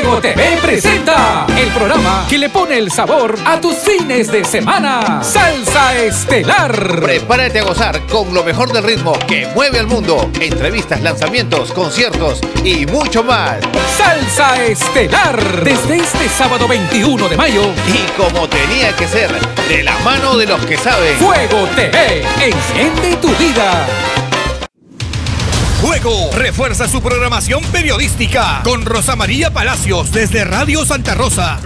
Fuego TV presenta el programa que le pone el sabor a tus fines de semana. Salsa Estelar. Prepárate a gozar con lo mejor del ritmo que mueve al mundo. Entrevistas, lanzamientos, conciertos y mucho más. Salsa Estelar. Desde este sábado 21 de mayo. Y como tenía que ser, de la mano de los que saben. Fuego TV. Enciende tu vida. Fuego refuerza su programación periodística con Rosa María Palacios desde Radio Santa Rosa.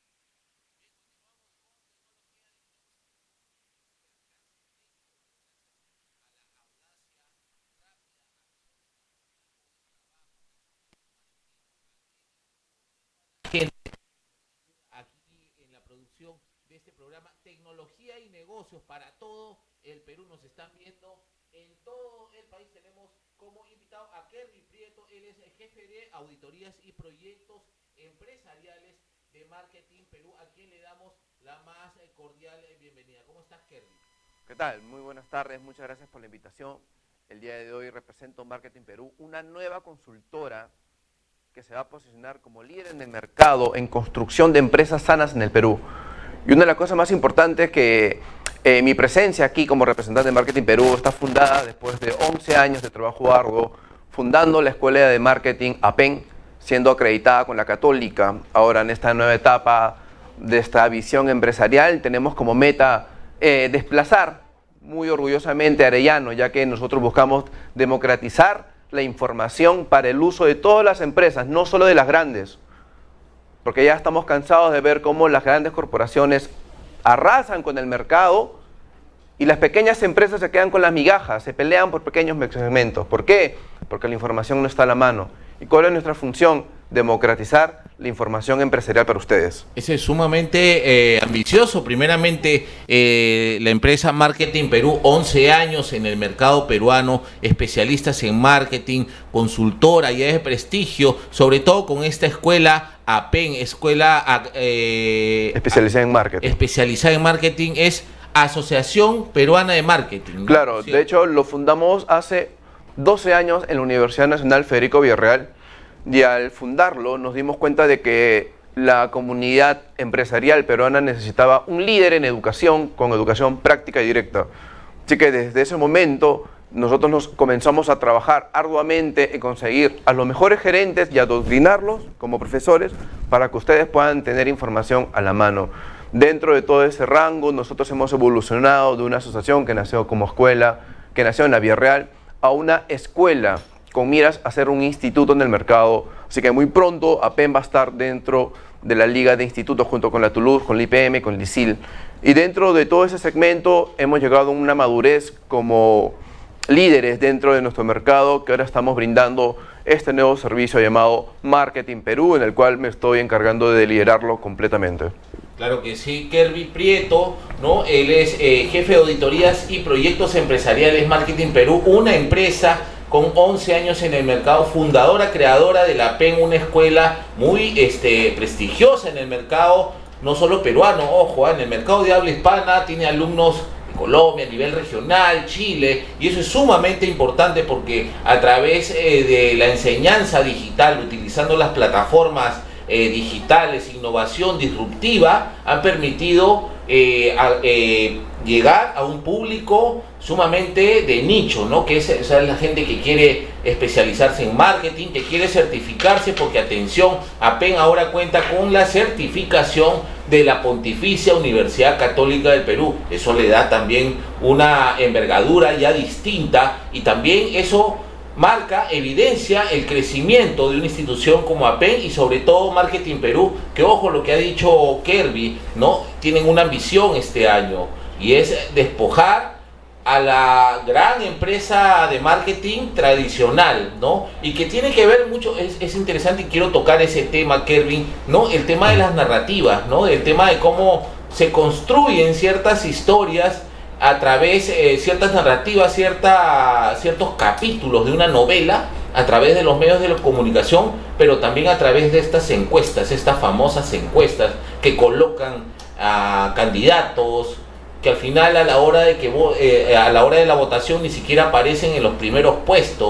Aquí en la producción de este programa Tecnología y Negocios para todo el Perú. Nos están viendo en todo el país. Tenemos como invitado a Kerby Prieto. Él es el jefe de auditorías y proyectos empresariales de Marketing Perú, a quien le damos la más cordial bienvenida. ¿Cómo estás, Kerby? ¿Qué tal? Muy buenas tardes, muchas gracias por la invitación. El día de hoy represento Marketing Perú, una nueva consultora que se va a posicionar como líder en el mercado en construcción de empresas sanas en el Perú. Y una de las cosas más importantes es que mi presencia aquí como representante de Marketing Perú está fundada después de 11 años de trabajo arduo, fundando la Escuela de Marketing APEN, siendo acreditada con la Católica. Ahora en esta nueva etapa de esta visión empresarial tenemos como meta desplazar muy orgullosamente a Arellano, ya que nosotros buscamos democratizar la información para el uso de todas las empresas, no solo de las grandes, porque ya estamos cansados de ver cómo las grandes corporaciones arrasan con el mercado y las pequeñas empresas se quedan con las migajas, se pelean por pequeños segmentos. ¿Por qué? Porque la información no está a la mano. ¿Y cuál es nuestra función? Democratizar la información empresarial para ustedes. Ese es sumamente ambicioso. Primeramente, la empresa Marketing Perú, 11 años en el mercado peruano, especialistas en marketing, consultora ya de prestigio, sobre todo con esta escuela APEN, escuela especializada en marketing. Especializada en marketing, es Asociación Peruana de Marketing, ¿no? Claro, ¿Sí? De hecho lo fundamos hace 12 años en la Universidad Nacional Federico Villarreal. Y al fundarlo nos dimos cuenta de que la comunidad empresarial peruana necesitaba un líder en educación, con educación práctica y directa. Así que desde ese momento nosotros nos comenzamos a trabajar arduamente en conseguir a los mejores gerentes y adoctrinarlos como profesores para que ustedes puedan tener información a la mano. Dentro de todo ese rango nosotros hemos evolucionado de una asociación que nació como escuela, que nació en la Villarreal, a una escuela con miras a ser un instituto en el mercado. Así que muy pronto APEN va a estar dentro de la liga de institutos junto con la Toulouse, con la IPM, con el ISIL. Y dentro de todo ese segmento hemos llegado a una madurez como líderes dentro de nuestro mercado, que ahora estamos brindando este nuevo servicio llamado Marketing Perú, en el cual me estoy encargando de liderarlo completamente. Claro que sí, Kerby Prieto, ¿no? Él es jefe de auditorías y proyectos empresariales Marketing Perú, una empresa con 11 años en el mercado, fundadora, creadora de la PEN, una escuela muy prestigiosa en el mercado, no solo peruano, ojo, en el mercado de habla hispana, tiene alumnos de Colombia, a nivel regional, Chile, y eso es sumamente importante porque a través de la enseñanza digital, utilizando las plataformas digitales, innovación disruptiva, han permitido llegar a un público sumamente de nicho, ¿no? Que es la gente que quiere especializarse en marketing, que quiere certificarse, porque atención, APEN ahora cuenta con la certificación de la Pontificia Universidad Católica del Perú. Eso le da también una envergadura ya distinta, y también eso marca, evidencia el crecimiento de una institución como APEN y sobre todo Marketing Perú, que ojo lo que ha dicho Kerby, ¿no? Tienen una ambición este año y es despojar a la gran empresa de marketing tradicional, ¿no? Y que tiene que ver mucho, es interesante y quiero tocar ese tema, Kerby, ¿no? El tema de las narrativas, ¿no? El tema de cómo se construyen ciertas historias a través de ciertas narrativas, ciertos capítulos de una novela a través de los medios de la comunicación, pero también a través de estas encuestas, estas famosas encuestas que colocan a candidatos que al final a la hora de la votación ni siquiera aparecen en los primeros puestos,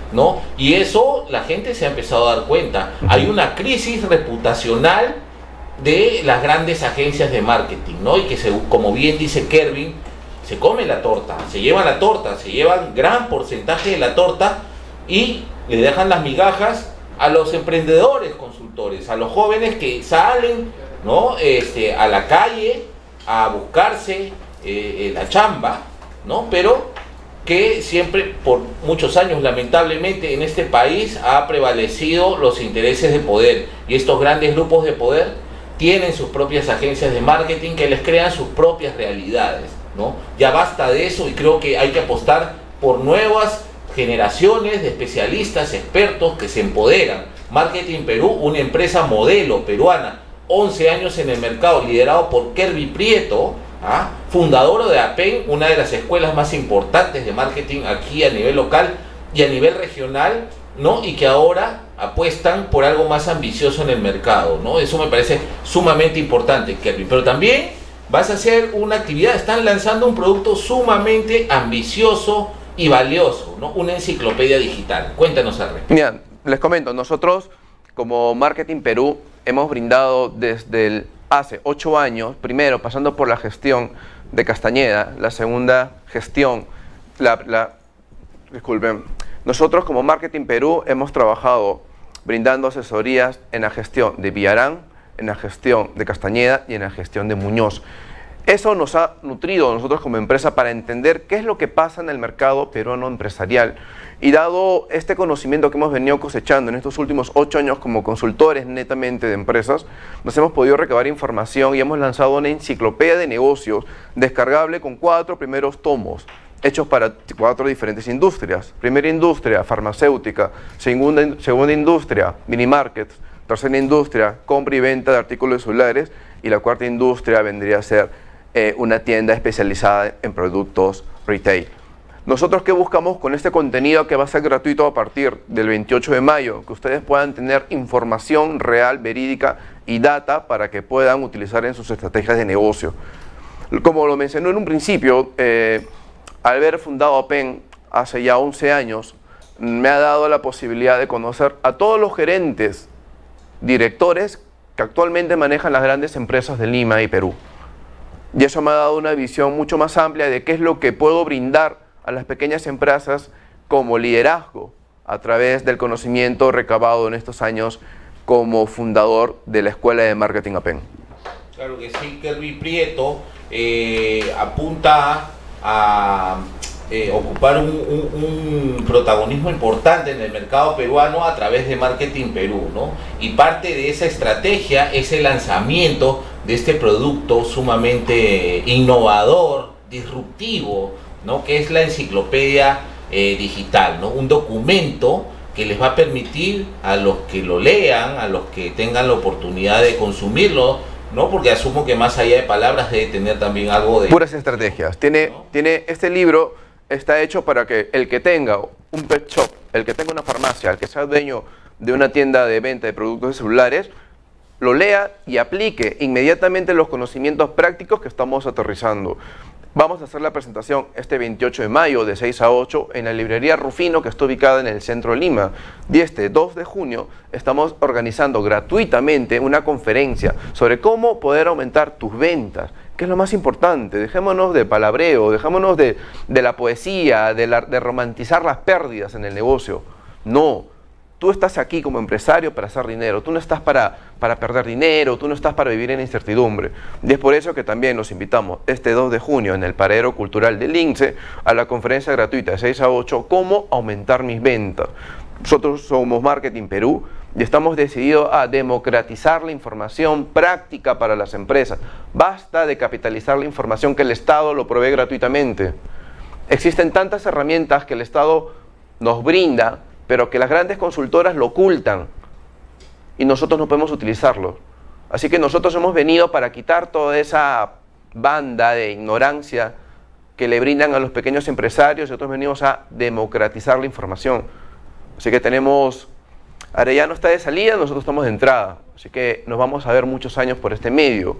¿no? Y eso la gente se ha empezado a dar cuenta. Hay una crisis reputacional de las grandes agencias de marketing, ¿no? Y que, como bien dice Kervin, se come la torta, se llevan gran porcentaje de la torta y le dejan las migajas a los emprendedores consultores, a los jóvenes que salen, ¿no? A la calle a buscarse la chamba, ¿no? Pero que siempre, por muchos años, lamentablemente, en este país ha prevalecido los intereses de poder, y estos grandes grupos de poder tienen sus propias agencias de marketing que les crean sus propias realidades, ¿no? Ya basta de eso, y creo que hay que apostar por nuevas generaciones de especialistas, expertos que se empoderan. Marketing Perú, una empresa modelo peruana, 11 años en el mercado, liderado por Kervin Prieto, fundador de APEN, una de las escuelas más importantes de marketing aquí a nivel local y a nivel regional, ¿no? Y que ahora apuestan por algo más ambicioso en el mercado, ¿no? Eso me parece sumamente importante, Kervin. Pero también vas a hacer una actividad, están lanzando un producto sumamente ambicioso y valioso, ¿no? Una enciclopedia digital. Cuéntanos al respecto. Mira, les comento, nosotros como Marketing Perú hemos brindado desde hace 8 años, primero pasando por la gestión de Castañeda, la segunda gestión, disculpen, nosotros como Marketing Perú hemos trabajado brindando asesorías en la gestión de Villarán, en la gestión de Castañeda y en la gestión de Muñoz. Eso nos ha nutrido a nosotros como empresa para entender qué es lo que pasa en el mercado peruano empresarial. Y dado este conocimiento que hemos venido cosechando en estos últimos 8 años como consultores netamente de empresas, nos hemos podido recabar información y hemos lanzado una enciclopedia de negocios descargable con 4 primeros tomos, hechos para 4 diferentes industrias. Primera industria, farmacéutica. Segunda industria, mini markets. Tercera industria, compra y venta de artículos celulares. Y la cuarta industria vendría a ser una tienda especializada en productos retail. Nosotros, ¿qué buscamos con este contenido que va a ser gratuito a partir del 28 de mayo? Que ustedes puedan tener información real, verídica y data para que puedan utilizar en sus estrategias de negocio. Como lo mencioné en un principio, al haber fundado APEN hace ya 11 años, me ha dado la posibilidad de conocer a todos los gerentes, directores que actualmente manejan las grandes empresas de Lima y Perú. Y eso me ha dado una visión mucho más amplia de qué es lo que puedo brindar a las pequeñas empresas como liderazgo a través del conocimiento recabado en estos años como fundador de la Escuela de Marketing APEN. Claro que sí, Kervin Prieto apunta a ocupar un protagonismo importante en el mercado peruano a través de Marketing Perú, ¿no? Y parte de esa estrategia es el lanzamiento de este producto sumamente innovador, disruptivo, ¿no? Que es la enciclopedia digital, ¿no? Un documento que les va a permitir a los que lo lean, a los que tengan la oportunidad de consumirlo, ¿no? Porque asumo que más allá de palabras debe tener también algo de... Puras estrategias. Tiene este libro está hecho para que el que tenga un pet shop, el que tenga una farmacia, el que sea dueño de una tienda de venta de productos de celulares, lo lea y aplique inmediatamente los conocimientos prácticos que estamos aterrizando. Vamos a hacer la presentación este 28 de mayo de 6 a 8 en la librería Rufino, que está ubicada en el centro de Lima. Y este 2 de junio estamos organizando gratuitamente una conferencia sobre cómo poder aumentar tus ventas, que es lo más importante. Dejémonos de palabreo, dejémonos de la poesía, de romantizar las pérdidas en el negocio. No. Tú estás aquí como empresario para hacer dinero, tú no estás para perder dinero, tú no estás para vivir en incertidumbre. Y es por eso que también los invitamos este 2 de junio en el Paradero Cultural del INSE a la conferencia gratuita de 6 a 8, cómo aumentar mis ventas. Nosotros somos Marketing Perú y estamos decididos a democratizar la información práctica para las empresas. Basta de capitalizar la información que el Estado lo provee gratuitamente. Existen tantas herramientas que el Estado nos brinda, pero que las grandes consultoras lo ocultan y nosotros no podemos utilizarlo. Así que nosotros hemos venido para quitar toda esa banda de ignorancia que le brindan a los pequeños empresarios y nosotros venimos a democratizar la información. Así que tenemos, Arellano está de salida, nosotros estamos de entrada, así que nos vamos a ver muchos años por este medio.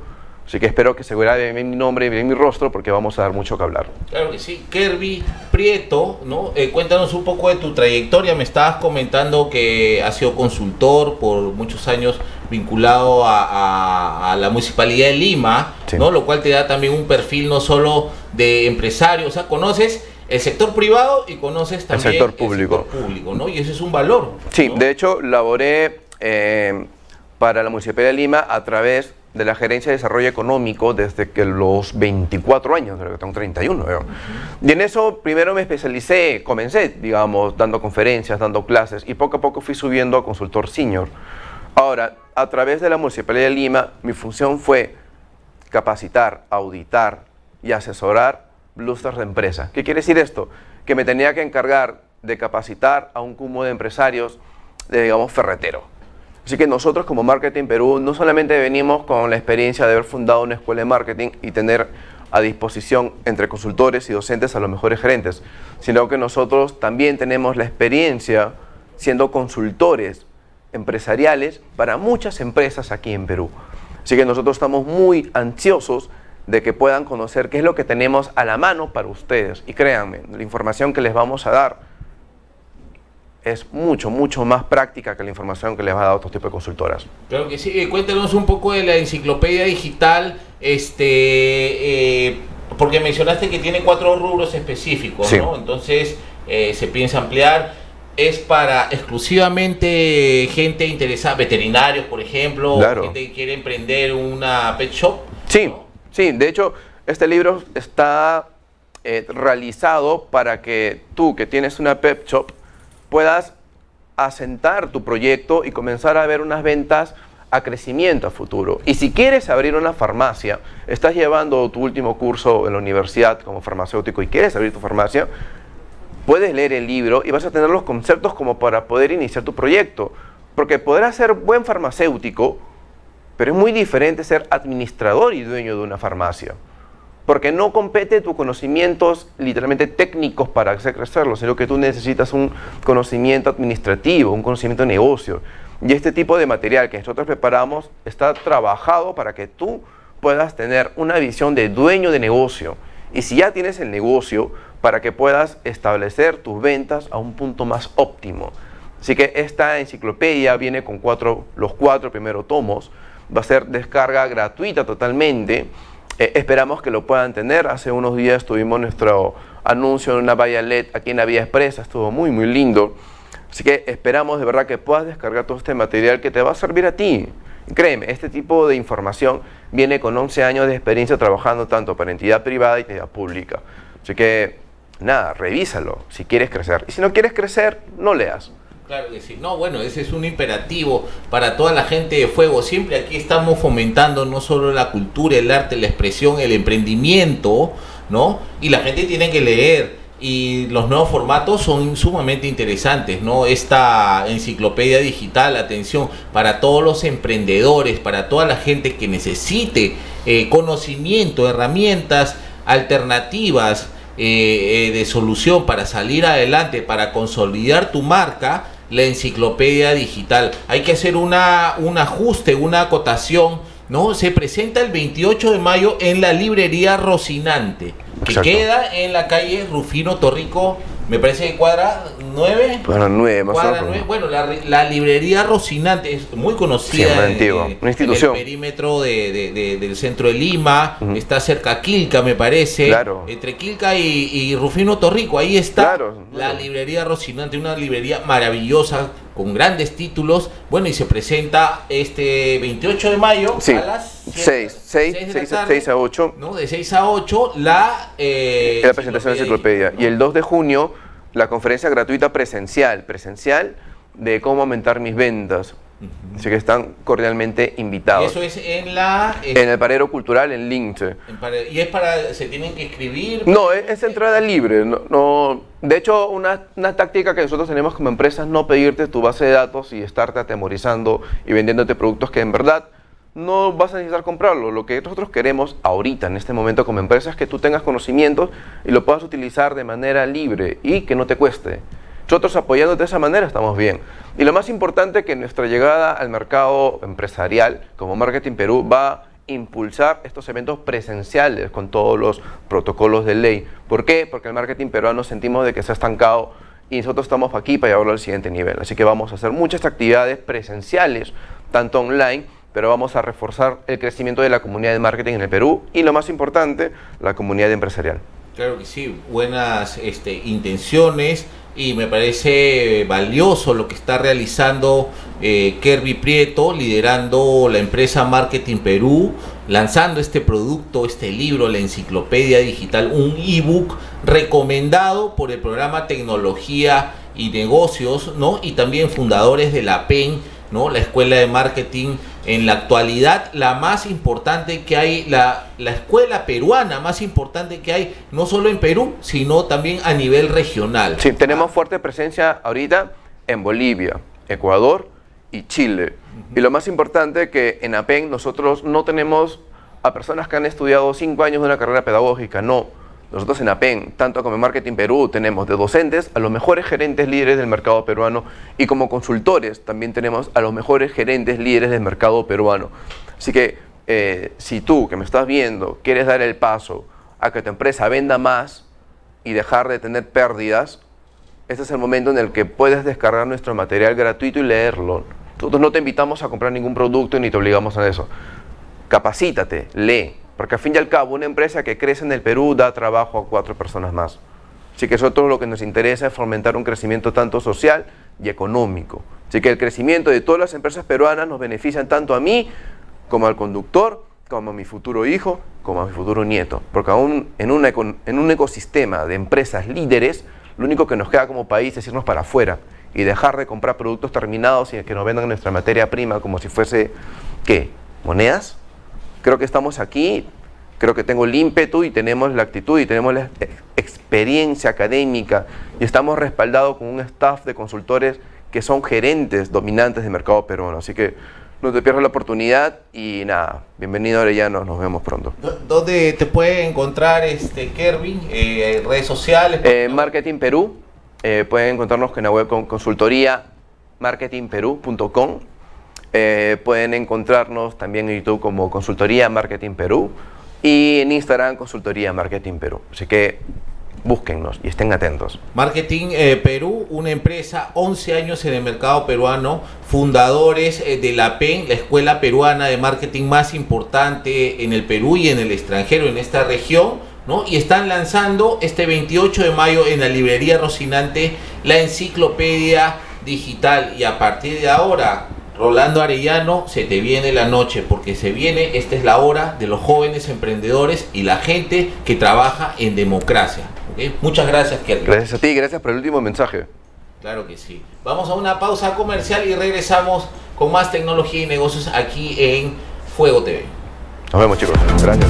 Así que espero que se grabe bien mi nombre y bien mi rostro porque vamos a dar mucho que hablar. Claro que sí. Kerby Prieto, ¿no? Cuéntanos un poco de tu trayectoria. Me estabas comentando que has sido consultor por muchos años vinculado a la Municipalidad de Lima, sí, ¿no? Lo cual te da también un perfil no solo de empresario, o sea, conoces el sector privado y conoces también el sector público, ¿no? Y ese es un valor. Sí, ¿no? De hecho, laboré para la Municipalidad de Lima a través de la Gerencia de Desarrollo Económico desde que los 24 años, creo que tengo 31. Y en eso primero me especialicé, comencé, digamos, dando conferencias, dando clases, y poco a poco fui subiendo a consultor senior. Ahora, a través de la Municipalidad de Lima, mi función fue capacitar, auditar y asesorar clusters de empresa. ¿Qué quiere decir esto? Que me tenía que encargar de capacitar a un cúmulo de empresarios, digamos, ferretero. Así que nosotros como Marketing Perú no solamente venimos con la experiencia de haber fundado una escuela de marketing y tener a disposición entre consultores y docentes a los mejores gerentes, sino que nosotros también tenemos la experiencia siendo consultores empresariales para muchas empresas aquí en Perú. Así que nosotros estamos muy ansiosos de que puedan conocer qué es lo que tenemos a la mano para ustedes. Y créanme, la información que les vamos a dar es mucho más práctica que la información que les va a dar otro tipo de consultoras. Claro que sí. Cuéntanos un poco de la enciclopedia digital, porque mencionaste que tiene 4 rubros específicos, sí, ¿no? Entonces, se piensa ampliar. ¿Es para exclusivamente gente interesada, veterinarios, por ejemplo, claro, gente que quiere emprender una pet shop? Sí, ¿no? Sí. De hecho, este libro está realizado para que tú, que tienes una pet shop, puedas asentar tu proyecto y comenzar a ver unas ventas a crecimiento a futuro. Y si quieres abrir una farmacia, estás llevando tu último curso en la universidad como farmacéutico y quieres abrir tu farmacia, puedes leer el libro y vas a tener los conceptos como para poder iniciar tu proyecto. Porque podrás ser buen farmacéutico, pero es muy diferente ser administrador y dueño de una farmacia. Porque no compete tus conocimientos literalmente técnicos para hacer crecerlo, sino que tú necesitas un conocimiento administrativo, un conocimiento de negocio. Y este tipo de material que nosotros preparamos está trabajado para que tú puedas tener una visión de dueño de negocio. Y si ya tienes el negocio, para que puedas establecer tus ventas a un punto más óptimo. Así que esta enciclopedia viene con los 4 primeros tomos. Va a ser descarga gratuita totalmente. Esperamos que lo puedan tener. Hace unos días tuvimos nuestro anuncio en una valla LED aquí en la Vía Expresa, estuvo muy lindo. Así que esperamos de verdad que puedas descargar todo este material que te va a servir a ti. Créeme, este tipo de información viene con 11 años de experiencia trabajando tanto para entidad privada y entidad pública. Así que nada, revísalo si quieres crecer. Y si no quieres crecer, no leas. Claro que sí. No, bueno, ese es un imperativo para toda la gente de Fuego. Siempre aquí estamos fomentando no solo la cultura, el arte, la expresión, el emprendimiento, ¿no? Y la gente tiene que leer. Y los nuevos formatos son sumamente interesantes, ¿no? Esta enciclopedia digital, atención, para todos los emprendedores, para toda la gente que necesite conocimiento, herramientas alternativas de solución para salir adelante, para consolidar tu marca. La enciclopedia digital, hay que hacer un ajuste, una acotación, ¿no? Se presenta el 28 de mayo en la librería Rocinante, que exacto, queda en la calle Rufino Torrico, me parece que cuadra 9. Cuadra 9, más cuadra 9. Bueno, la librería Rocinante es muy conocida, sí, una institución en el perímetro del centro de Lima, está cerca a Quilca, me parece, claro, entre Quilca y Rufino Torrico, ahí está, claro, la librería Rocinante, una librería maravillosa, con grandes títulos. Bueno, y se presenta este 28 de mayo, sí, a las 6 a 8. ¿No? De 6 a 8 la presentación de la enciclopedia. ¿No? Y el 2 de junio, la conferencia gratuita presencial de cómo aumentar mis ventas. Así que están cordialmente invitados. Y eso es en el Parero Cultural, en Lince. ¿Y es se tienen que inscribir? No, es entrada libre. No. De hecho, una táctica que nosotros tenemos como empresa es no pedirte tu base de datos y estarte atemorizando y vendiéndote productos que en verdad no vas a necesitar comprarlo. Lo que nosotros queremos ahorita, en este momento como empresa, es que tú tengas conocimientos y lo puedas utilizar de manera libre y que no te cueste. Nosotros apoyándote de esa manera estamos bien. Y lo más importante, que nuestra llegada al mercado empresarial como Marketing Perú va impulsar estos eventos presenciales con todos los protocolos de ley. ¿Por qué? Porque el marketing peruano sentimos de que se ha estancado y nosotros estamos aquí para llevarlo al siguiente nivel. Así que vamos a hacer muchas actividades presenciales, tanto online, pero vamos a reforzar el crecimiento de la comunidad de marketing en el Perú y, lo más importante, la comunidad empresarial. Claro que sí, buenas intenciones, y me parece valioso lo que está realizando Kerby Prieto, liderando la empresa Marketing Perú, lanzando este producto, este libro, la enciclopedia digital, un ebook recomendado por el programa Tecnología y Negocios, ¿no? Y también fundadores de la PEN, ¿no? La escuela de marketing en la actualidad, la más importante que hay, la escuela peruana más importante que hay, no solo en Perú, sino también a nivel regional. Sí, tenemos fuerte presencia ahorita en Bolivia, Ecuador y Chile. Y lo más importante, que en APEN nosotros no tenemos a personas que han estudiado 5 años de una carrera pedagógica, no. Nosotros en APEN, tanto como en Marketing Perú, tenemos de docentes a los mejores gerentes líderes del mercado peruano, y como consultores también tenemos a los mejores gerentes líderes del mercado peruano. Así que si tú, que me estás viendo, quieres dar el paso a que tu empresa venda más y dejar de tener pérdidas, este es el momento en el que puedes descargar nuestro material gratuito y leerlo. Nosotros no te invitamos a comprar ningún producto ni te obligamos a eso. Capacítate, lee. Porque al fin y al cabo, una empresa que crece en el Perú da trabajo a 4 personas más. Así que nosotros lo que nos interesa es fomentar un crecimiento tanto social y económico. Así que el crecimiento de todas las empresas peruanas nos benefician tanto a mí, como al conductor, como a mi futuro hijo, como a mi futuro nieto. Porque aún en un ecosistema de empresas líderes, lo único que nos queda como país es irnos para afuera y dejar de comprar productos terminados y que nos vendan nuestra materia prima como si fuese, ¿qué? ¿Monedas? Creo que estamos aquí, creo que tengo el ímpetu y tenemos la actitud y tenemos la experiencia académica y estamos respaldados con un staff de consultores que son gerentes dominantes del mercado peruano. Así que no te pierdas la oportunidad y nada, bienvenido Arellano, nos vemos pronto. ¿Dónde te puede encontrar Kerby? ¿Redes sociales? Marketing Perú, pueden encontrarnos en la web con consultoría marketingperú.com. Pueden encontrarnos también en YouTube como Consultoría Marketing Perú y en Instagram Consultoría Marketing Perú. Así que búsquennos y estén atentos. Marketing Perú, una empresa, 11 años en el mercado peruano, fundadores de la PEN, la escuela peruana de marketing más importante en el Perú y en el extranjero, en esta región, ¿no? Y están lanzando este 28 de mayo en la librería Rocinante la enciclopedia digital, y a partir de ahora, Rolando Arellano, se te viene la noche, porque esta es la hora de los jóvenes emprendedores y la gente que trabaja en democracia. ¿Okay? Muchas gracias, Kerby. Gracias a ti, gracias por el último mensaje. Claro que sí. Vamos a una pausa comercial y regresamos con más tecnología y negocios aquí en Fuego TV. Nos vemos, chicos. Gracias.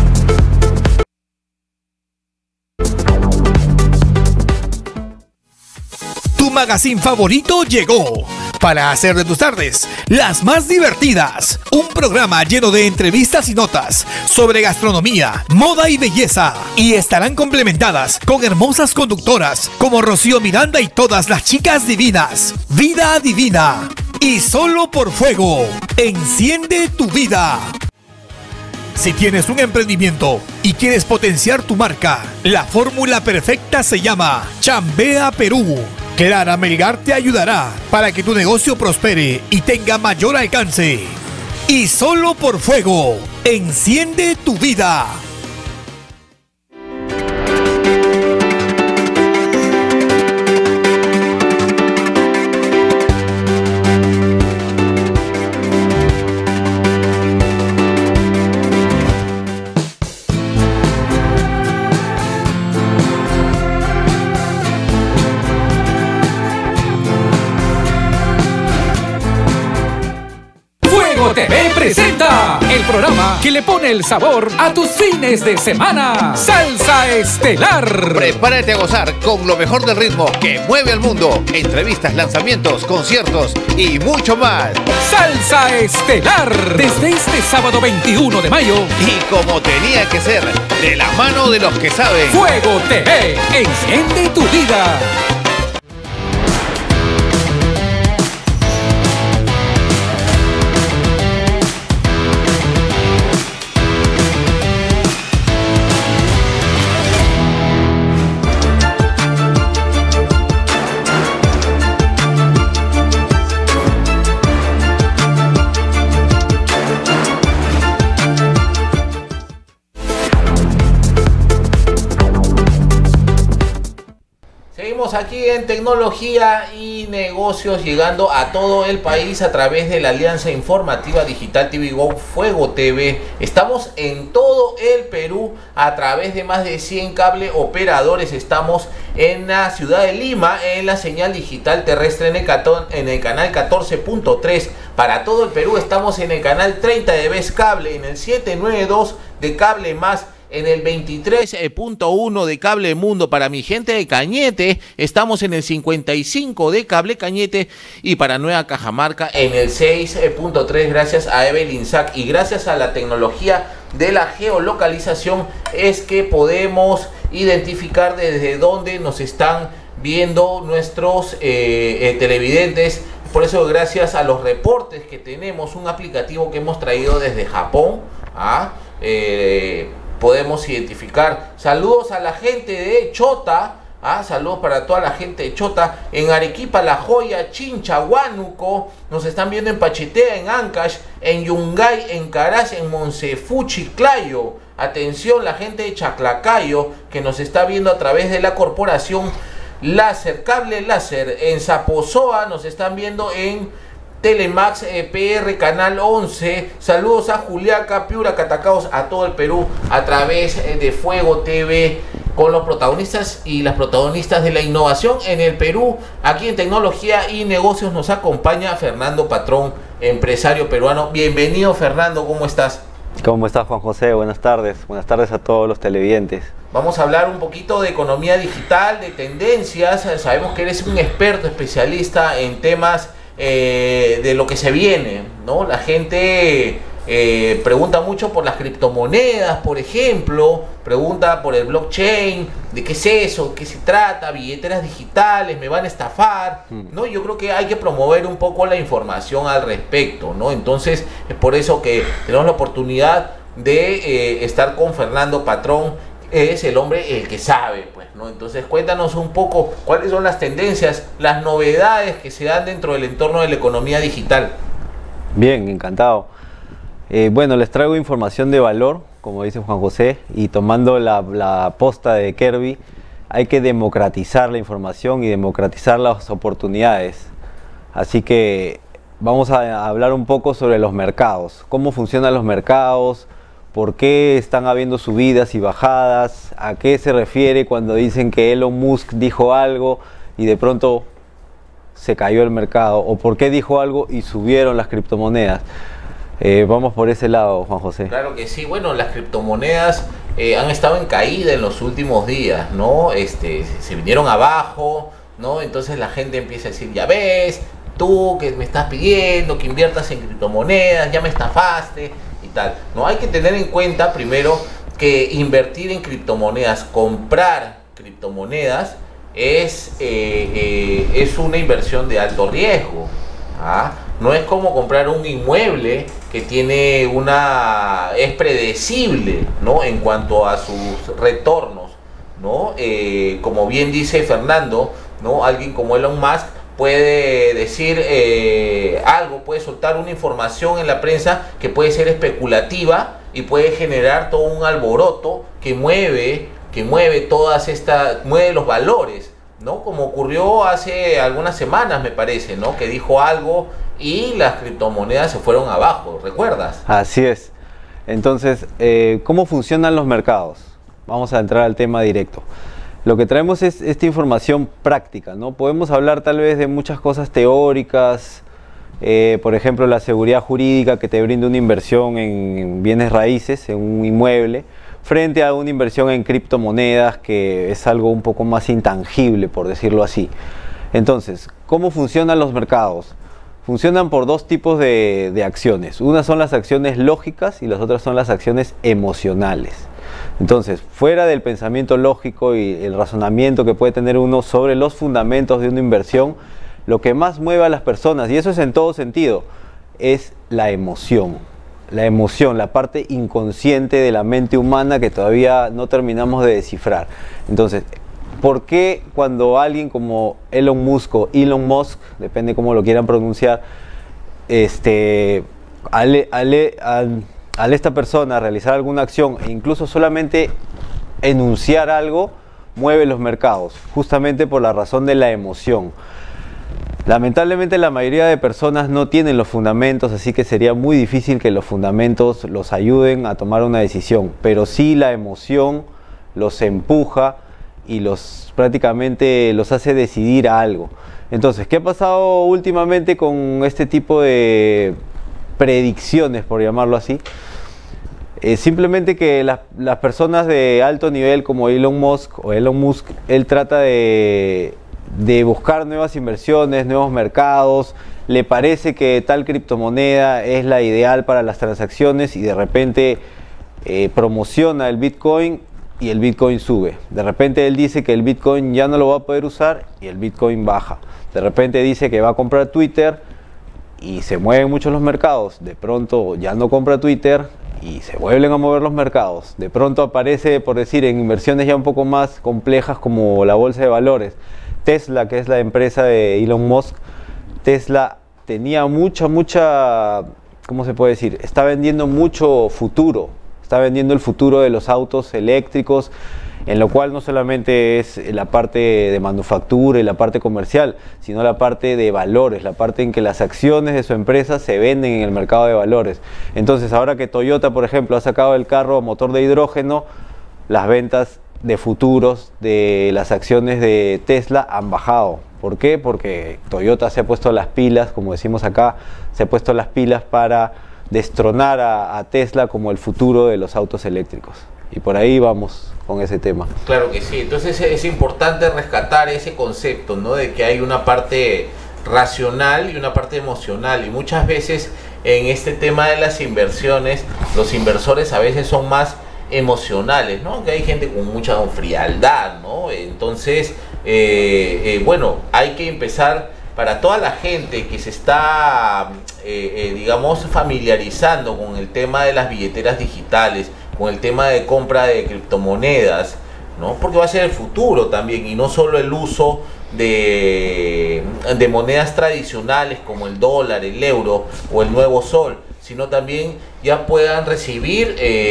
Tu magazine favorito llegó para hacer de tus tardes las más divertidas. Un programa lleno de entrevistas y notas sobre gastronomía, moda y belleza, y estarán complementadas con hermosas conductoras como Rocío Miranda y todas las chicas divinas. Vida Divina. Y solo por Fuego. Enciende tu vida. Si tienes un emprendimiento y quieres potenciar tu marca, la fórmula perfecta se llama Chambea Perú. Clara Melgar te ayudará para que tu negocio prospere y tenga mayor alcance. Y solo por Fuego, enciende tu vida. TV presenta el programa que le pone el sabor a tus fines de semana. Salsa Estelar. Prepárate a gozar con lo mejor del ritmo que mueve al mundo. Entrevistas, lanzamientos, conciertos y mucho más. Salsa Estelar. Desde este sábado 21 de mayo. Y como tenía que ser, de la mano de los que saben. Fuego TV. Enciende tu vida. seguimos aquí en Tecnología y Negocios, llegando a todo el país a través de la Alianza Informativa Digital TV Go Fuego TV. Estamos en todo el Perú a través de más de 100 cable operadores. Estamos en la ciudad de Lima en la señal digital terrestre en el canal 14.3 para todo el Perú. Estamos en el canal 30 de Best Cable, en el 792 de Cable Más, en el 23.1 de Cable Mundo. Para mi gente de Cañete, estamos en el 55 de Cable Cañete, y para Nueva Cajamarca en el 6.3, gracias a Evelyn Sack y gracias a la tecnología de la geolocalización es que podemos identificar desde dónde nos están viendo nuestros televidentes. Por eso, gracias a los reportes que tenemos, un aplicativo que hemos traído desde Japón, podemos identificar. Saludos a la gente de Chota, saludos para toda la gente de Chota, en Arequipa, La Joya, Chincha, Huánuco, nos están viendo en Pachitea, en Ancash, en Yungay, en Caraz, en Monsefú, Chiclayo. Atención, la gente de Chaclacayo, que nos está viendo a través de la corporación Láser, Cable Láser. En Zapozoa nos están viendo en Telemax PR Canal 11. Saludos a Juliaca, Piura, Catacaos, a todo el Perú a través de Fuego TV, con los protagonistas y las protagonistas de la innovación en el Perú. Aquí en Tecnología y Negocios nos acompaña Fernando Patrón, empresario peruano. Bienvenido, Fernando, ¿cómo estás? ¿Cómo estás, Juan José? Buenas tardes a todos los televidentes. Vamos a hablar un poquito de economía digital, de tendencias. Sabemos que eres un experto, especialista en temas de lo que se viene, ¿no? La gente pregunta mucho por las criptomonedas, por ejemplo, pregunta por el blockchain, de qué es eso, qué se trata, billeteras digitales, me van a estafar, ¿no? Yo creo que hay que promover un poco la información al respecto, ¿no? Entonces, es por eso que tenemos la oportunidad de estar con Fernando Patrón. Es el hombre el que sabe, pues, ¿no? Entonces, cuéntanos un poco cuáles son las tendencias, las novedades que se dan dentro del entorno de la economía digital. Bien, encantado. Bueno, les traigo información de valor, como dice Juan José, y tomando la posta de Kirby, hay que democratizar la información y democratizar las oportunidades. Así que vamos a hablar un poco sobre los mercados, cómo funcionan los mercados, por qué están habiendo subidas y bajadas, a qué se refiere cuando dicen que Elon Musk dijo algo y de pronto se cayó el mercado, o por qué dijo algo y subieron las criptomonedas. Vamos por ese lado, Juan José. Claro que sí. Bueno, las criptomonedas han estado en caída en los últimos días, ¿no? Se vinieron abajo, ¿no? Entonces la gente empieza a decir, ya ves, tú que me estás pidiendo que inviertas en criptomonedas, ya me estafaste y tal. No, hay que tener en cuenta primero que invertir en criptomonedas, comprar criptomonedas es una inversión de alto riesgo. No es como comprar un inmueble que es predecible, ¿no? En cuanto a sus retornos, ¿no? Como bien dice Fernando, ¿no? Alguien como Elon Musk puede decir algo, puede soltar una información en la prensa que puede ser especulativa y puede generar todo un alboroto que mueve mueve los valores, ¿no? Como ocurrió hace algunas semanas, me parece, ¿no? Que dijo algo y las criptomonedas se fueron abajo, ¿recuerdas? Así es. Entonces, ¿cómo funcionan los mercados? Vamos a entrar al tema directo. Lo que traemos es esta información práctica, ¿no? Podemos hablar tal vez de muchas cosas teóricas, por ejemplo, la seguridad jurídica que te brinda una inversión en bienes raíces, en un inmueble, frente a una inversión en criptomonedas, que es algo un poco más intangible, por decirlo así. Entonces, ¿cómo funcionan los mercados? Funcionan por dos tipos de acciones. Unas son las acciones lógicas y las otras son las acciones emocionales. Entonces, fuera del pensamiento lógico y el razonamiento que puede tener uno sobre los fundamentos de una inversión, lo que más mueve a las personas, y eso es en todo sentido, es la emoción. La emoción, la parte inconsciente de la mente humana que todavía no terminamos de descifrar. Entonces, ¿por qué cuando alguien como Elon Musk o Elon Musk, depende cómo lo quieran pronunciar, al esta persona realizar alguna acción e incluso solamente enunciar algo, mueve los mercados, justamente por la razón de la emoción. Lamentablemente la mayoría de personas no tienen los fundamentos, así que sería muy difícil que los fundamentos los ayuden a tomar una decisión, pero sí la emoción los empuja y prácticamente los hace decidir a algo. Entonces, ¿qué ha pasado últimamente con este tipo de predicciones, por llamarlo así? Simplemente que las personas de alto nivel como Elon Musk, él trata de buscar nuevas inversiones, nuevos mercados, le parece que tal criptomoneda es la ideal para las transacciones y de repente promociona el Bitcoin y el Bitcoin sube. De repente él dice que el Bitcoin ya no lo va a poder usar y el Bitcoin baja. De repente dice que va a comprar Twitter y se mueven mucho los mercados. De pronto ya no compra Twitter y se vuelven a mover los mercados. De pronto aparece, por decir, en inversiones ya un poco más complejas como la bolsa de valores. Tesla, que es la empresa de Elon Musk, Tesla tenía mucha, ¿cómo se puede decir? Está vendiendo mucho futuro, está vendiendo el futuro de los autos eléctricos, en lo cual no solamente es la parte de manufactura y la parte comercial, sino la parte de valores, la parte en que las acciones de su empresa se venden en el mercado de valores. Entonces, ahora que Toyota, por ejemplo, ha sacado el carro a motor de hidrógeno, las ventas de futuros de las acciones de Tesla han bajado. ¿Por qué? Porque Toyota se ha puesto las pilas, como decimos acá, se ha puesto las pilas para destronar a Tesla como el futuro de los autos eléctricos. Y por ahí vamos con ese tema. Claro que sí, entonces es importante rescatar ese concepto, ¿no? De que hay una parte racional y una parte emocional, y muchas veces en este tema de las inversiones, los inversores a veces son más emocionales, ¿no? Que hay gente con mucha frialdad, ¿no? Entonces, bueno, hay que empezar, para toda la gente que se está, digamos, familiarizando con el tema de las billeteras digitales, con el tema de compra de criptomonedas, ¿no? Porque va a ser el futuro también, y no solo el uso de monedas tradicionales como el dólar, el euro o el nuevo sol, sino también ya puedan recibir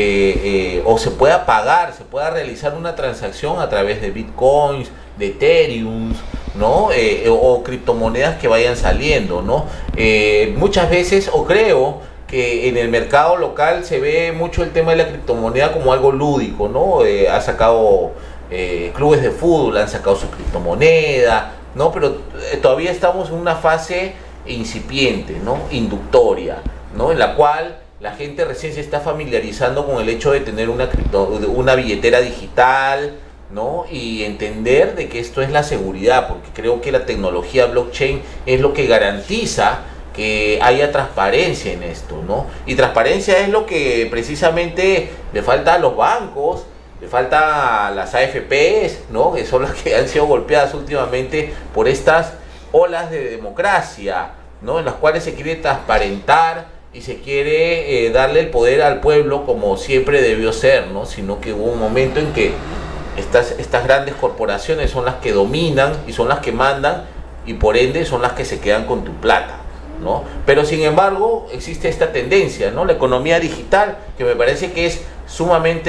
o se pueda pagar, se pueda realizar una transacción a través de bitcoins, de Ethereum, ¿no? O criptomonedas que vayan saliendo, ¿no? Muchas veces, o creo que en el mercado local se ve mucho el tema de la criptomoneda como algo lúdico, ¿no? Ha sacado clubes de fútbol, han sacado su criptomoneda, ¿no? Pero todavía estamos en una fase incipiente, ¿no? Inductoria, ¿no? En la cual la gente recién se está familiarizando con el hecho de tener una billetera digital, ¿no? Y entender de que esto es la seguridad, porque creo que la tecnología blockchain es lo que garantiza que haya transparencia en esto, ¿no? Y transparencia es lo que precisamente le falta a los bancos, le falta a las AFPs, ¿no? Que son las que han sido golpeadas últimamente por estas olas de democracia, ¿no? En las cuales se quiere transparentar y se quiere darle el poder al pueblo como siempre debió ser, ¿no? Sino que hubo un momento en que estas grandes corporaciones son las que dominan y son las que mandan, y por ende son las que se quedan con tu plata, ¿no? Pero sin embargo existe esta tendencia, ¿no? La economía digital, que me parece que es sumamente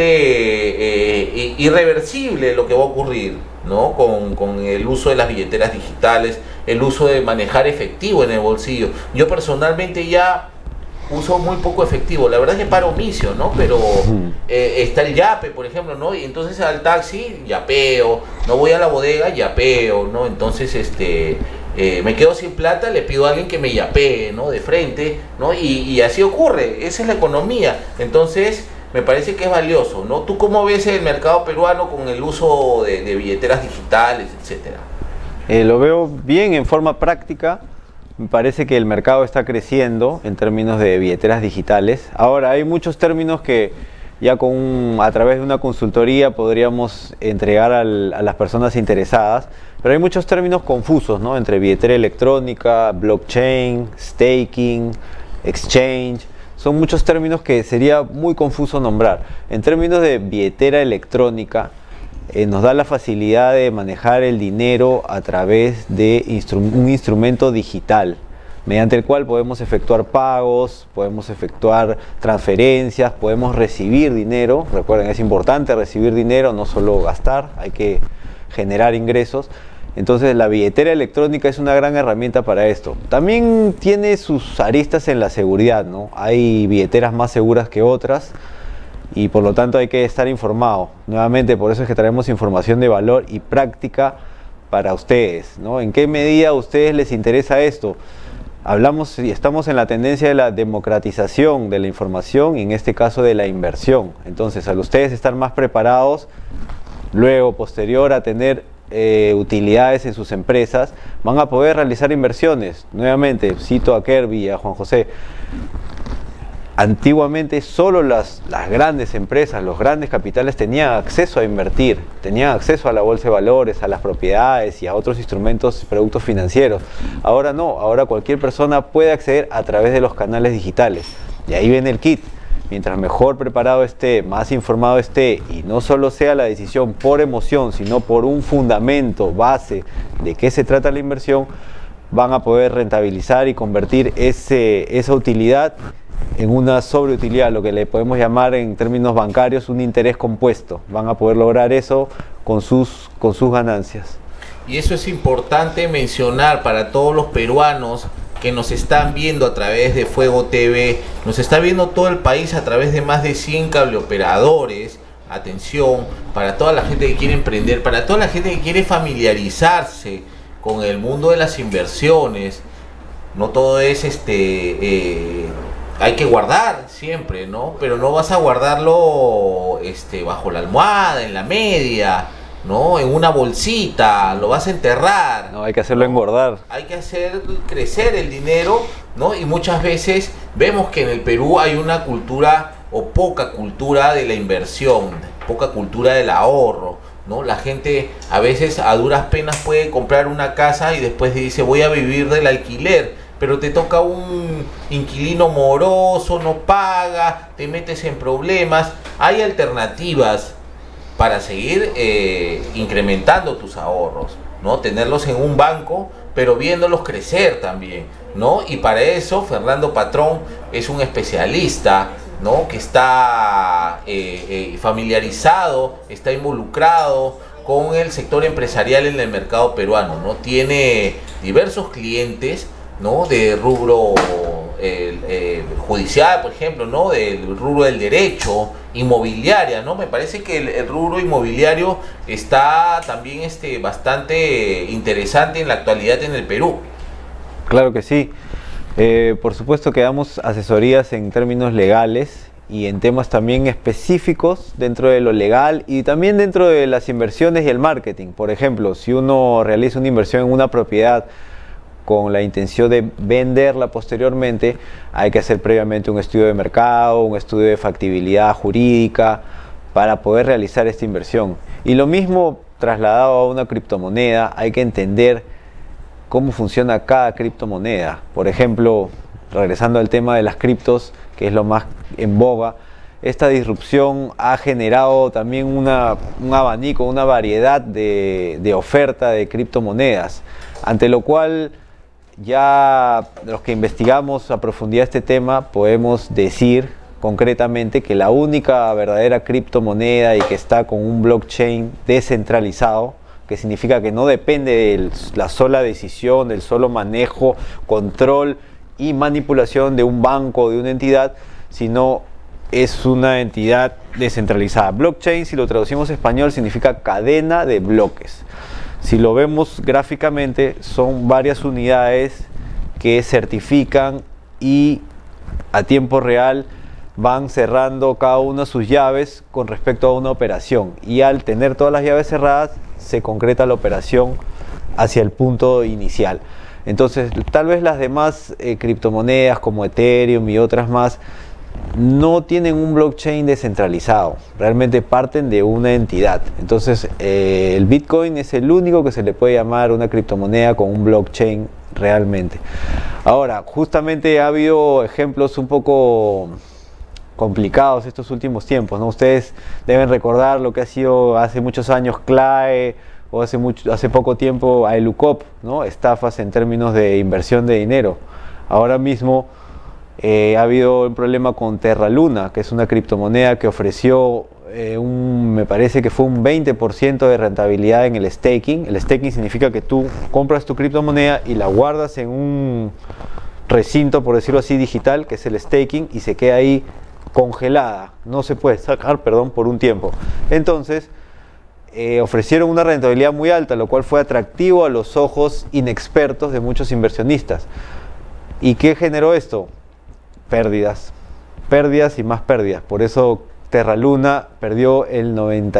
irreversible lo que va a ocurrir, ¿no? Con el uso de las billeteras digitales, el uso de manejar efectivo en el bolsillo. Yo personalmente ya uso muy poco efectivo, la verdad es que paro omiso, ¿no? Pero está el yape, por ejemplo, ¿no? Y entonces al taxi yapeo, no voy a la bodega, yapeo, ¿no? Entonces me quedo sin plata, le pido a alguien que me yapee, ¿no? De frente, ¿no? Y así ocurre, esa es la economía. Entonces me parece que es valioso, ¿no? ¿Tú cómo ves el mercado peruano con el uso de billeteras digitales, etcétera? Lo veo bien en forma práctica. Me parece que el mercado está creciendo en términos de billeteras digitales. Ahora, hay muchos términos que ya a través de una consultoría podríamos entregar a las personas interesadas, pero hay muchos términos confusos, ¿no? Entre billetera electrónica, blockchain, staking, exchange. Son muchos términos que sería muy confuso nombrar. En términos de billetera electrónica, nos da la facilidad de manejar el dinero a través de un instrumento digital, mediante el cual podemos efectuar pagos, podemos efectuar transferencias, podemos recibir dinero. Recuerden, es importante recibir dinero, no solo gastar, hay que generar ingresos. Entonces la billetera electrónica es una gran herramienta para esto. También tiene sus aristas en la seguridad, ¿no? Hay billeteras más seguras que otras y por lo tanto hay que estar informado. Nuevamente, por eso es que traemos información de valor y práctica para ustedes, ¿no? ¿En qué medida a ustedes les interesa esto? Hablamos y estamos en la tendencia de la democratización de la información y en este caso de la inversión. Entonces, al ustedes estar más preparados, luego, posterior a tener utilidades en sus empresas, van a poder realizar inversiones. Nuevamente, cito a Kirby y a Juan José. Antiguamente solo las grandes empresas, los grandes capitales tenían acceso a invertir, tenían acceso a la bolsa de valores, a las propiedades y a otros instrumentos, productos financieros. Ahora no, ahora cualquier persona puede acceder a través de los canales digitales. Y ahí viene el kit. Mientras mejor preparado esté, más informado esté y no solo sea la decisión por emoción, sino por un fundamento, base de qué se trata la inversión, van a poder rentabilizar y convertir esa utilidad en una sobreutilidad, lo que le podemos llamar en términos bancarios un interés compuesto. Van a poder lograr eso con sus ganancias. Y eso es importante mencionar para todos los peruanos que nos están viendo a través de Fuego TV, nos está viendo todo el país a través de más de 100 cableoperadores. Atención, para toda la gente que quiere emprender, para toda la gente que quiere familiarizarse con el mundo de las inversiones. No todo es hay que guardar siempre, ¿no? Pero no vas a guardarlo bajo la almohada, en la media, ¿no? En una bolsita, lo vas a enterrar. No, hay que hacerlo engordar. Hay que hacer crecer el dinero, ¿no? Y muchas veces vemos que en el Perú hay una cultura o poca cultura de la inversión, poca cultura del ahorro, ¿no? La gente a veces a duras penas puede comprar una casa y después dice voy a vivir del alquiler, pero te toca un inquilino moroso, no paga, te metes en problemas. Hay alternativas para seguir incrementando tus ahorros, ¿no? Tenerlos en un banco, pero viéndolos crecer también, ¿no? Y para eso Fernando Patrón es un especialista, ¿no? Que está familiarizado, está involucrado con el sector empresarial en el mercado peruano, ¿no? Tiene diversos clientes, ¿no? De rubro judicial, por ejemplo, ¿no? Del rubro del derecho, inmobiliaria, ¿no? Me parece que el rubro inmobiliario está también bastante interesante en la actualidad en el Perú. Claro que sí. Por supuesto que damos asesorías en términos legales y en temas también específicos dentro de lo legal y también dentro de las inversiones y el marketing. Por ejemplo, si uno realiza una inversión en una propiedad con la intención de venderla posteriormente, hay que hacer previamente un estudio de mercado, un estudio de factibilidad jurídica para poder realizar esta inversión. Y lo mismo trasladado a una criptomoneda, hay que entender cómo funciona cada criptomoneda. Por ejemplo, regresando al tema de las criptos, que es lo más en boga, esta disrupción ha generado también un abanico, una variedad de oferta de criptomonedas, ante lo cual ya los que investigamos a profundidad este tema podemos decir concretamente que la única verdadera criptomoneda y que está con un blockchain descentralizado, que significa que no depende de la sola decisión, del solo manejo, control y manipulación de un banco o de una entidad, sino es una entidad descentralizada. Blockchain, si lo traducimos a español, significa cadena de bloques. Si lo vemos gráficamente, son varias unidades que certifican y a tiempo real van cerrando cada una sus llaves con respecto a una operación. Y al tener todas las llaves cerradas, se concreta la operación hacia el punto inicial. Entonces, tal vez las demás criptomonedas como Ethereum y otras más no tienen un blockchain descentralizado, realmente parten de una entidad. Entonces el Bitcoin es el único que se le puede llamar una criptomoneda con un blockchain realmente. Ahora, justamente ha habido ejemplos un poco complicados estos últimos tiempos, ¿no? Ustedes deben recordar lo que ha sido hace muchos años CLAE o hace poco tiempo a Elucop, ¿no? Estafas en términos de inversión de dinero. Ahora mismo ha habido un problema con Terra Luna, que es una criptomoneda que ofreció me parece que fue un 20% de rentabilidad en el staking. El staking significa que tú compras tu criptomoneda y la guardas en un recinto, por decirlo así, digital, que es el staking, y se queda ahí congelada, no se puede sacar, perdón, por un tiempo. Entonces ofrecieron una rentabilidad muy alta, lo cual fue atractivo a los ojos inexpertos de muchos inversionistas. ¿Y qué generó esto? Pérdidas y más pérdidas. Por eso Terra Luna perdió el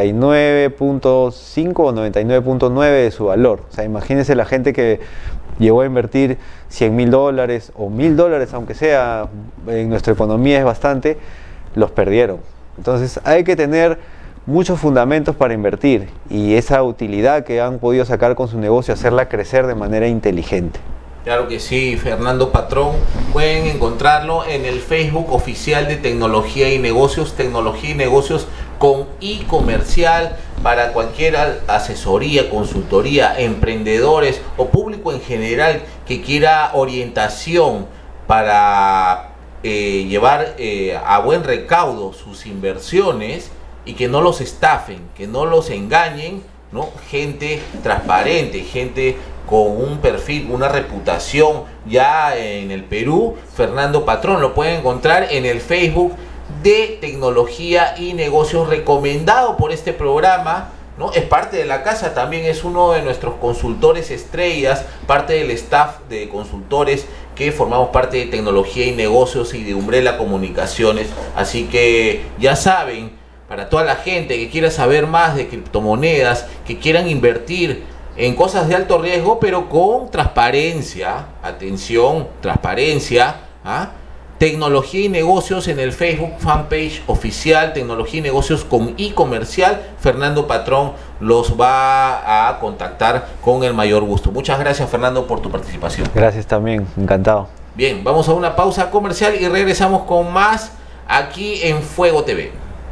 99.5 o 99.9 de su valor. O sea, imagínense la gente que llegó a invertir $100.000 o $1.000, aunque sea, en nuestra economía es bastante, los perdieron. Entonces hay que tener muchos fundamentos para invertir, y esa utilidad que han podido sacar con su negocio, hacerla crecer de manera inteligente. Claro que sí, Fernando Patrón. Pueden encontrarlo en el Facebook oficial de Tecnología y Negocios con I comercial, para cualquier asesoría, consultoría, emprendedores o público en general que quiera orientación para llevar a buen recaudo sus inversiones y que no los estafen, que no los engañen, ¿no? Gente transparente, gente con un perfil, una reputación ya en el Perú. Fernando Patrón lo pueden encontrar en el Facebook de Tecnología y Negocios, recomendado por este programa, ¿no? Es parte de la casa, también es uno de nuestros consultores estrellas, parte del staff de consultores que formamos parte de Tecnología y Negocios y de Umbrella Comunicaciones. Así que ya saben, para toda la gente que quiera saber más de criptomonedas, que quieran invertir en cosas de alto riesgo, pero con transparencia, atención, transparencia, Tecnología y Negocios en el Facebook fanpage oficial, Tecnología y Negocios con I comercial. Fernando Patrón los va a contactar con el mayor gusto. Muchas gracias, Fernando, por tu participación. Gracias también, encantado. Bien, vamos a una pausa comercial y regresamos con más aquí en Fuego TV.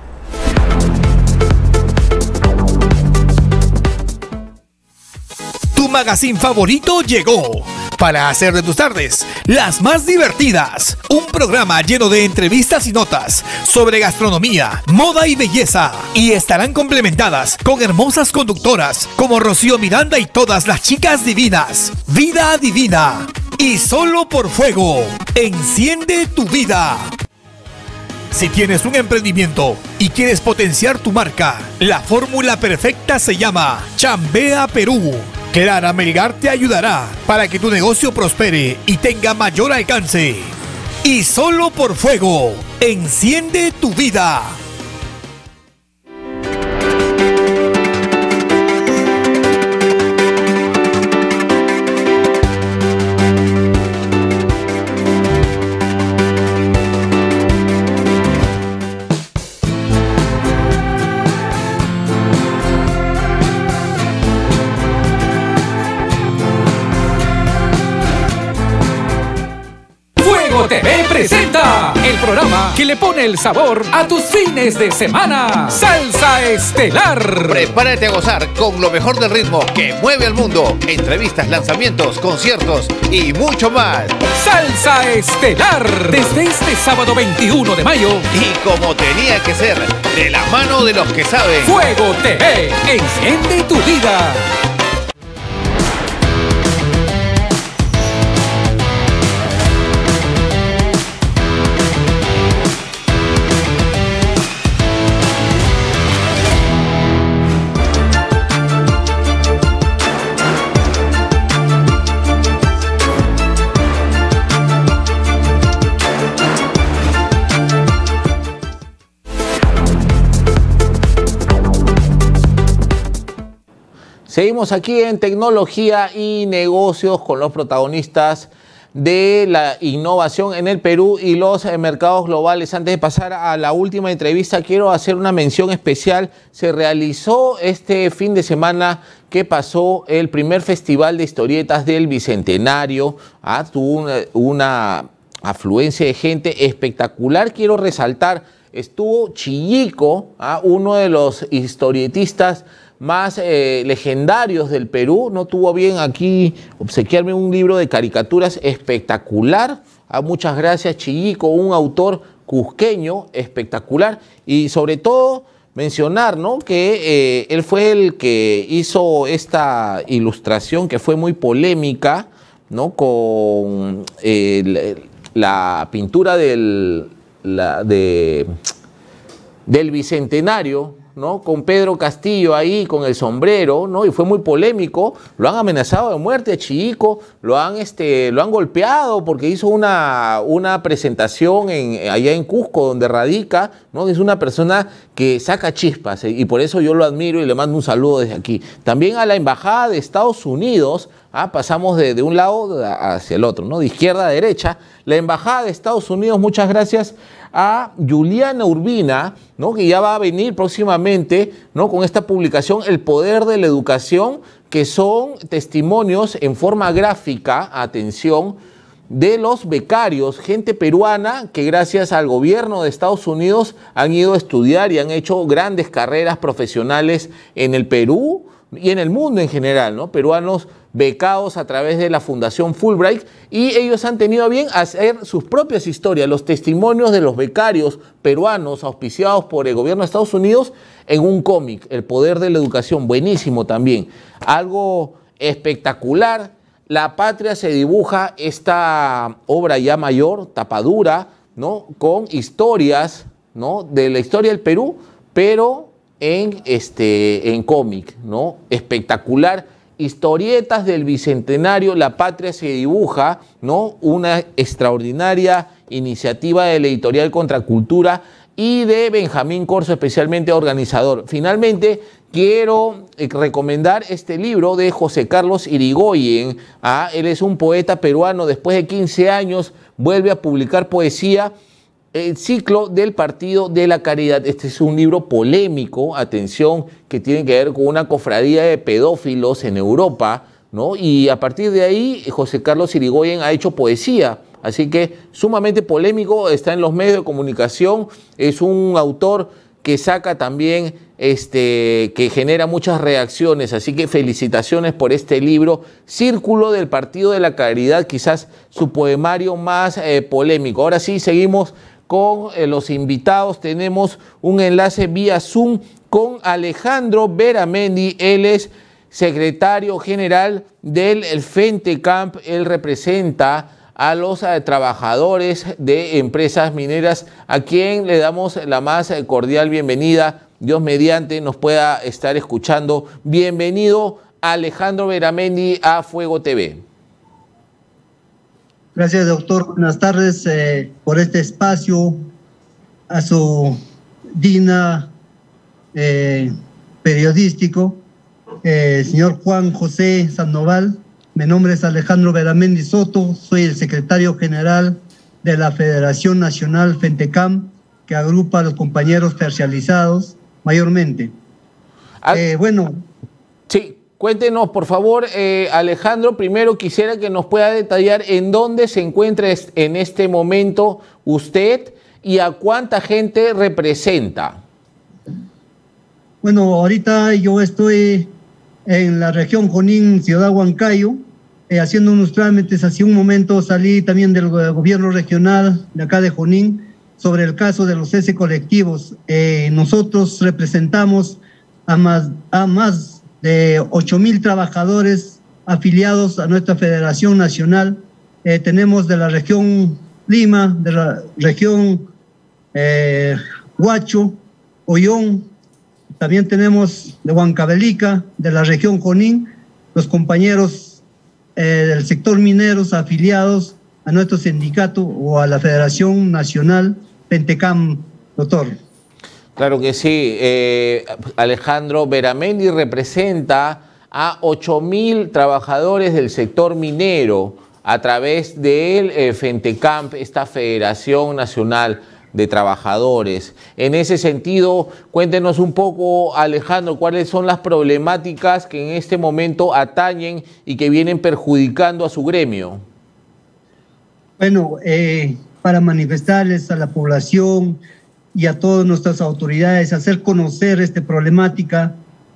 Tu magazine favorito llegó para hacer de tus tardes las más divertidas. Un programa lleno de entrevistas y notas sobre gastronomía, moda y belleza, y estarán complementadas con hermosas conductoras como Rocío Miranda y todas las chicas divinas. Vida Divina y Solo por Fuego. Enciende tu vida. Si tienes un emprendimiento y quieres potenciar tu marca, la fórmula perfecta se llama Chambea Perú. Clara Melgar te ayudará para que tu negocio prospere y tenga mayor alcance. Y Solo por Fuego, enciende tu vida. TV presenta el programa que le pone el sabor a tus fines de semana. Salsa Estelar. Prepárate a gozar con lo mejor del ritmo que mueve al mundo. Entrevistas, lanzamientos, conciertos y mucho más. Salsa Estelar. Desde este sábado 21 de mayo. Y como tenía que ser, de la mano de los que saben. Fuego TV. Enciende tu vida. Seguimos aquí en Tecnología y Negocios con los protagonistas de la innovación en el Perú y los mercados globales. Antes de pasar a la última entrevista, quiero hacer una mención especial. Se realizó este fin de semana que pasó el primer Festival de Historietas del Bicentenario. Tuvo una afluencia de gente espectacular. Quiero resaltar, estuvo Chillico, uno de los historietistas más legendarios del Perú, no tuvo bien aquí obsequiarme un libro de caricaturas espectacular. Muchas gracias, Chillico, un autor cusqueño espectacular, y sobre todo mencionar, ¿no?, que él fue el que hizo esta ilustración que fue muy polémica, ¿no?, con la pintura del Bicentenario, ¿no?, con Pedro Castillo ahí con el sombrero, ¿no?, y fue muy polémico. Lo han amenazado de muerte a Chillico, lo han golpeado porque hizo una presentación allá en Cusco, donde radica, ¿no?, es una persona que saca chispas, y por eso yo lo admiro y le mando un saludo desde aquí. También a la Embajada de Estados Unidos, pasamos de un lado hacia el otro, ¿no?, de izquierda a derecha. La Embajada de Estados Unidos, muchas gracias a Juliana Urbina, ¿no?, que ya va a venir próximamente, ¿no?, con esta publicación El Poder de la Educación, que son testimonios en forma gráfica, atención, de los becarios, gente peruana que gracias al gobierno de Estados Unidos han ido a estudiar y han hecho grandes carreras profesionales en el Perú y en el mundo en general, ¿no?, peruanos becados a través de la Fundación Fulbright, y ellos han tenido a bien hacer sus propias historias, los testimonios de los becarios peruanos auspiciados por el gobierno de Estados Unidos en un cómic, El Poder de la Educación, buenísimo también, algo espectacular. La Patria se dibuja, esta obra ya mayor, tapadura, ¿no?, con historias, ¿no?, de la historia del Perú, pero en cómic, ¿no?, espectacular. Historietas del Bicentenario, La Patria se dibuja, ¿no?, una extraordinaria iniciativa de la editorial Contracultura y de Benjamín Corso, especialmente organizador. Finalmente, quiero recomendar este libro de José Carlos Irigoyen. Él es un poeta peruano, después de 15 años vuelve a publicar poesía, El ciclo del Partido de la Caridad. Este es un libro polémico, atención, que tiene que ver con una cofradía de pedófilos en Europa, ¿no? Y a partir de ahí, José Carlos Irigoyen ha hecho poesía, así que sumamente polémico, está en los medios de comunicación, es un autor que saca también, que genera muchas reacciones, así que felicitaciones por este libro, Círculo del Partido de la Caridad, quizás su poemario más polémico. Ahora sí, seguimos con los invitados. Tenemos un enlace vía Zoom con Alejandro Beramendi. Él es secretario general del FENTECAMP. Él representa a los trabajadores de empresas mineras, a quien le damos la más cordial bienvenida. Dios mediante nos pueda estar escuchando. Bienvenido, Alejandro Beramendi, a Fuego TV. Gracias, doctor. Buenas tardes por este espacio, a su digna periodístico, señor Juan José Sandoval. Mi nombre es Alejandro Beramendi Soto, soy el secretario general de la Federación Nacional FENTECAMP, que agrupa a los compañeros tercializados mayormente. Sí, cuéntenos, por favor, Alejandro, primero quisiera que nos pueda detallar en dónde se encuentra en este momento usted y a cuánta gente representa. Bueno, ahorita yo estoy en la región Junín, Ciudad Huancayo, haciendo unos trámites. Hace un momento salí también del gobierno regional de acá de Junín sobre el caso de los cese colectivos. Nosotros representamos a más de 8,000 trabajadores afiliados a nuestra Federación Nacional. Tenemos de la región Lima, de la región Huacho, Ollón, también tenemos de Huancavelica, de la región Junín, los compañeros del sector mineros afiliados a nuestro sindicato o a la Federación Nacional FENTECAMP, doctor. Claro que sí. Alejandro Beramendi representa a 8,000 trabajadores del sector minero a través del FENTECAMP, esta Federación Nacional de Trabajadores. En ese sentido, cuéntenos un poco, Alejandro, cuáles son las problemáticas que en este momento atañen y que vienen perjudicando a su gremio. Bueno, para manifestarles a la población y a todas nuestras autoridades, hacer conocer esta problemática,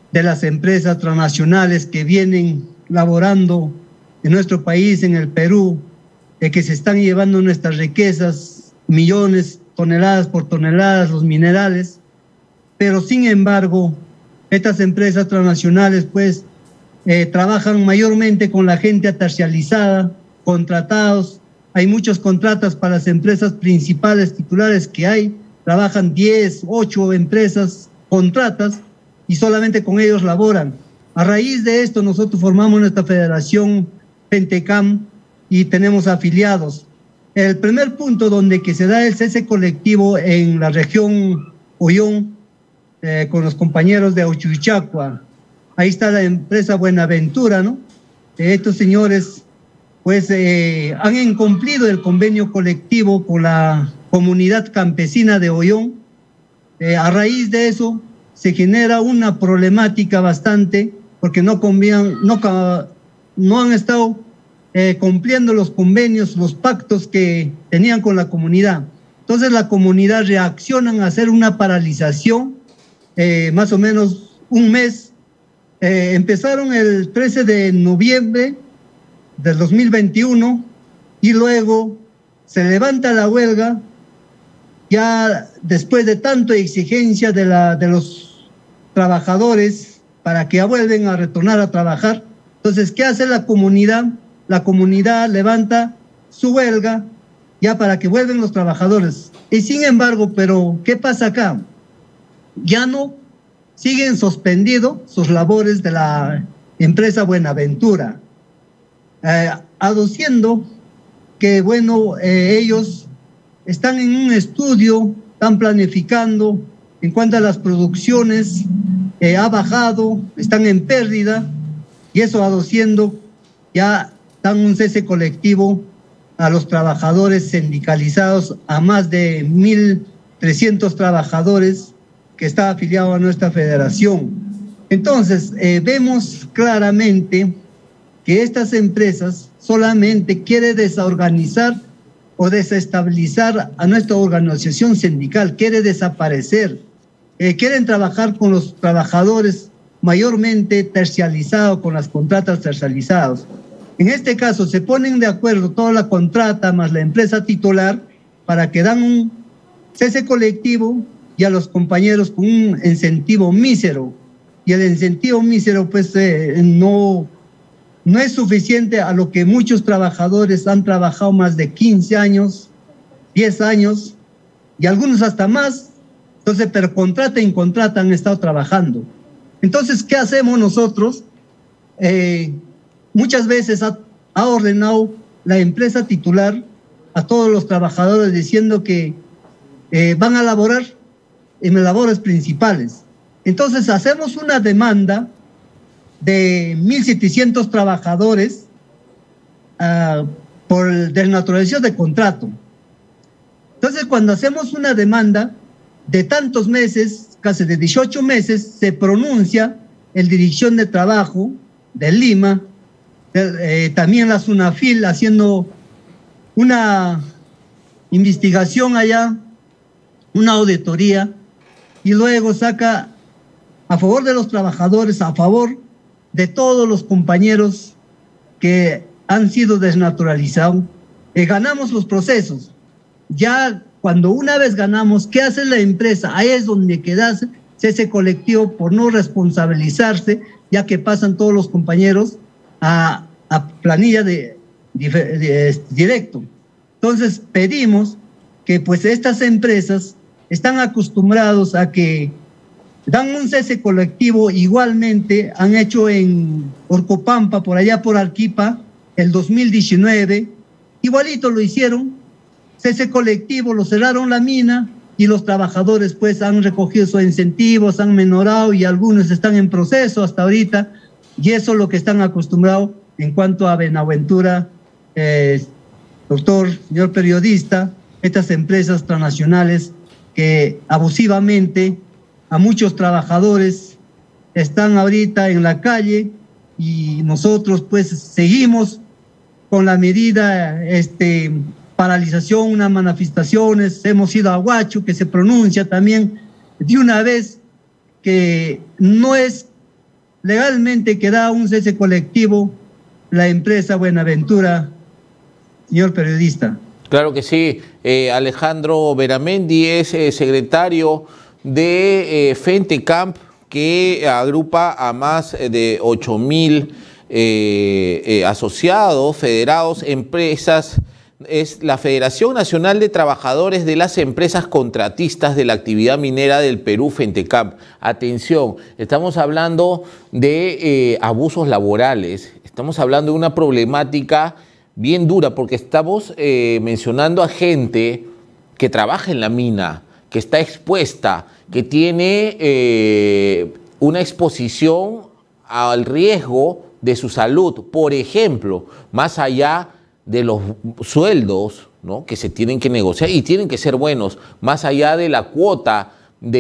de las empresas transnacionales que vienen laborando en nuestro país, en el Perú, que se están llevando nuestras riquezas, millones, toneladas por toneladas, los minerales, pero sin embargo, estas empresas transnacionales pues trabajan mayormente con la gente atercializada, contratados. Hay muchos contratos para las empresas principales titulares que hay, trabajan 10, 8 empresas contratas y solamente con ellos laboran. A raíz de esto nosotros formamos nuestra federación Pentecam y tenemos afiliados. El primer punto donde que se da el cese colectivo en la región Ollón, con los compañeros de Auchuchacua, ahí está la empresa Buenaventura, ¿no? Estos señores pues han incumplido el convenio colectivo con la comunidad campesina de Ollón. A raíz de eso se genera una problemática bastante porque no han estado cumpliendo los convenios, los pactos que tenían con la comunidad. Entonces la comunidad reacciona a hacer una paralización, más o menos un mes. Empezaron el 13 de noviembre del 2021 y luego se levanta la huelga ya después de tanta exigencia de los trabajadores para que vuelvan a retornar a trabajar. Entonces, ¿qué hace la comunidad? La comunidad levanta su huelga ya para que vuelvan los trabajadores. Y sin embargo, pero ¿qué pasa acá? Ya no siguen suspendidos sus labores de la empresa Buenaventura, aduciendo que, bueno, ellos están en un estudio, están planificando en cuanto a las producciones, ha bajado, están en pérdida, y eso aduciendo ya dan un cese colectivo a los trabajadores sindicalizados, a más de 1.300 trabajadores que está afiliado a nuestra federación. Entonces, vemos claramente que estas empresas solamente quieren desorganizar o desestabilizar a nuestra organización sindical, quiere desaparecer, quieren trabajar con los trabajadores mayormente tercializados, con las contratas tercializadas. En este caso se ponen de acuerdo toda la contrata más la empresa titular para que dan un cese colectivo y a los compañeros con un incentivo mísero. Y el incentivo mísero pues no es suficiente a lo que muchos trabajadores han trabajado más de 15 años, 10 años y algunos hasta más. Entonces, pero contrata y contrata han estado trabajando. Entonces, ¿qué hacemos nosotros? Muchas veces ha ordenado la empresa titular a todos los trabajadores diciendo que van a laborar en labores principales. Entonces hacemos una demanda de 1.700 trabajadores por desnaturalización de contrato. Entonces cuando hacemos una demanda de tantos meses, casi de 18 meses, se pronuncia el Dirección de Trabajo de Lima, también la SUNAFIL haciendo una investigación allá, una auditoría, y luego saca a favor de los trabajadores, a favor de todos los compañeros que han sido desnaturalizados. Ganamos los procesos. Ya cuando una vez ganamos, ¿qué hace la empresa? Ahí es donde quedase ese colectivo por no responsabilizarse, ya que pasan todos los compañeros a planilla directo. Entonces pedimos que pues estas empresas están acostumbrados a que dan un cese colectivo, igualmente han hecho en Orcopampa, por allá por Arequipa, el 2019, igualito lo hicieron, cese colectivo, lo cerraron la mina y los trabajadores pues han recogido sus incentivos, han menorado y algunos están en proceso hasta ahorita, y eso es lo que están acostumbrados en cuanto a Buenaventura, doctor, señor periodista, estas empresas transnacionales que abusivamente a muchos trabajadores están ahorita en la calle, y nosotros pues seguimos con la medida paralización, unas manifestaciones, hemos ido a Huacho, que se pronuncia también de una vez que no es legalmente que da un cese colectivo la empresa Buenaventura, señor periodista. Claro que sí. Alejandro Beramendi es secretario de Fentecamp, que agrupa a más de 8.000 asociados, federados, empresas. Es la Federación Nacional de Trabajadores de las Empresas Contratistas de la Actividad Minera del Perú, Fentecamp. Atención, estamos hablando de abusos laborales, estamos hablando de una problemática bien dura, porque estamos mencionando a gente que trabaja en la mina, que está expuesta, que tiene una exposición al riesgo de su salud. Por ejemplo, más allá de los sueldos, ¿no?, que se tienen que negociar y tienen que ser buenos, más allá de la cuota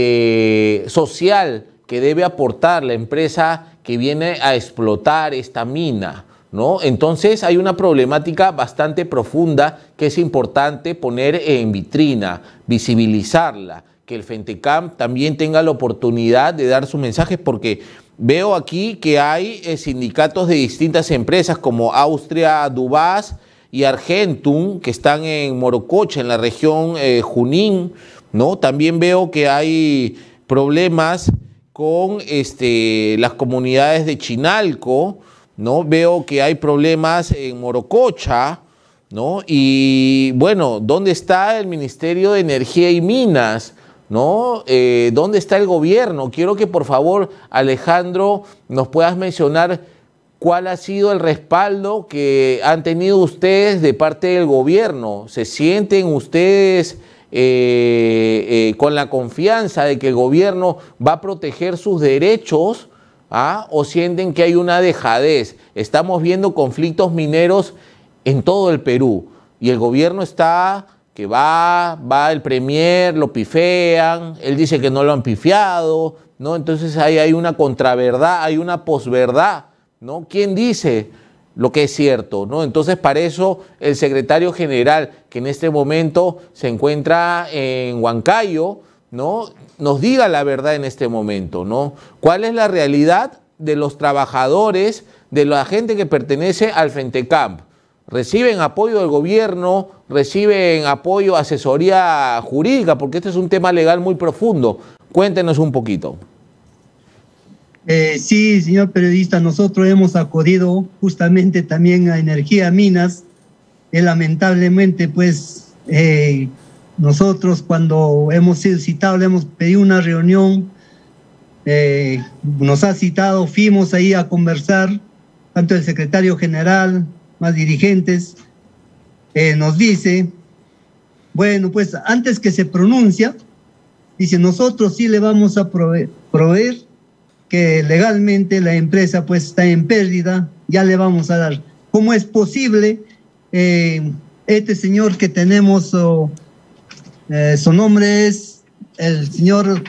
social que debe aportar la empresa que viene a explotar esta mina, ¿no? Entonces hay una problemática bastante profunda que es importante poner en vitrina, visibilizarla, que el Fentecamp también tenga la oportunidad de dar sus mensajes, porque veo aquí que hay sindicatos de distintas empresas como Austria Dubas y Argentum, que están en Morococha, en la región Junín, ¿no? También veo que hay problemas con las comunidades de Chinalco, ¿no? Veo que hay problemas en Morococha, ¿no? Y bueno, ¿dónde está el Ministerio de Energía y Minas? ¿No? ¿Dónde está el gobierno? Quiero que por favor, Alejandro, nos puedas mencionar cuál ha sido el respaldo que han tenido ustedes de parte del gobierno. ¿Se sienten ustedes con la confianza de que el gobierno va a proteger sus derechos? ¿O sienten que hay una dejadez? Estamos viendo conflictos mineros en todo el Perú y el gobierno está que va el premier, lo pifean, él dice que no lo han pifiado, ¿no? Entonces ahí hay una contraverdad, hay una posverdad, ¿no? ¿Quién dice lo que es cierto, ¿no? Entonces, para eso el secretario general, que en este momento se encuentra en Huancayo, ¿no?, nos diga la verdad en este momento, ¿no? ¿Cuál es la realidad de los trabajadores, de la gente que pertenece al Fentecamp? ¿Reciben apoyo del gobierno? ¿Reciben apoyo, asesoría jurídica? Porque este es un tema legal muy profundo. Cuéntenos un poquito. Sí, señor periodista, nosotros hemos acudido justamente también a Energía Minas. Lamentablemente, pues, nosotros cuando hemos sido citados, le hemos pedido una reunión, nos ha citado, fuimos ahí a conversar, tanto el secretario general, más dirigentes, nos dice, bueno, pues antes que se pronuncia, dice, nosotros sí le vamos a proveer que legalmente la empresa pues está en pérdida, ya le vamos a dar. ¿Cómo es posible? Este señor que tenemos, su nombre es el señor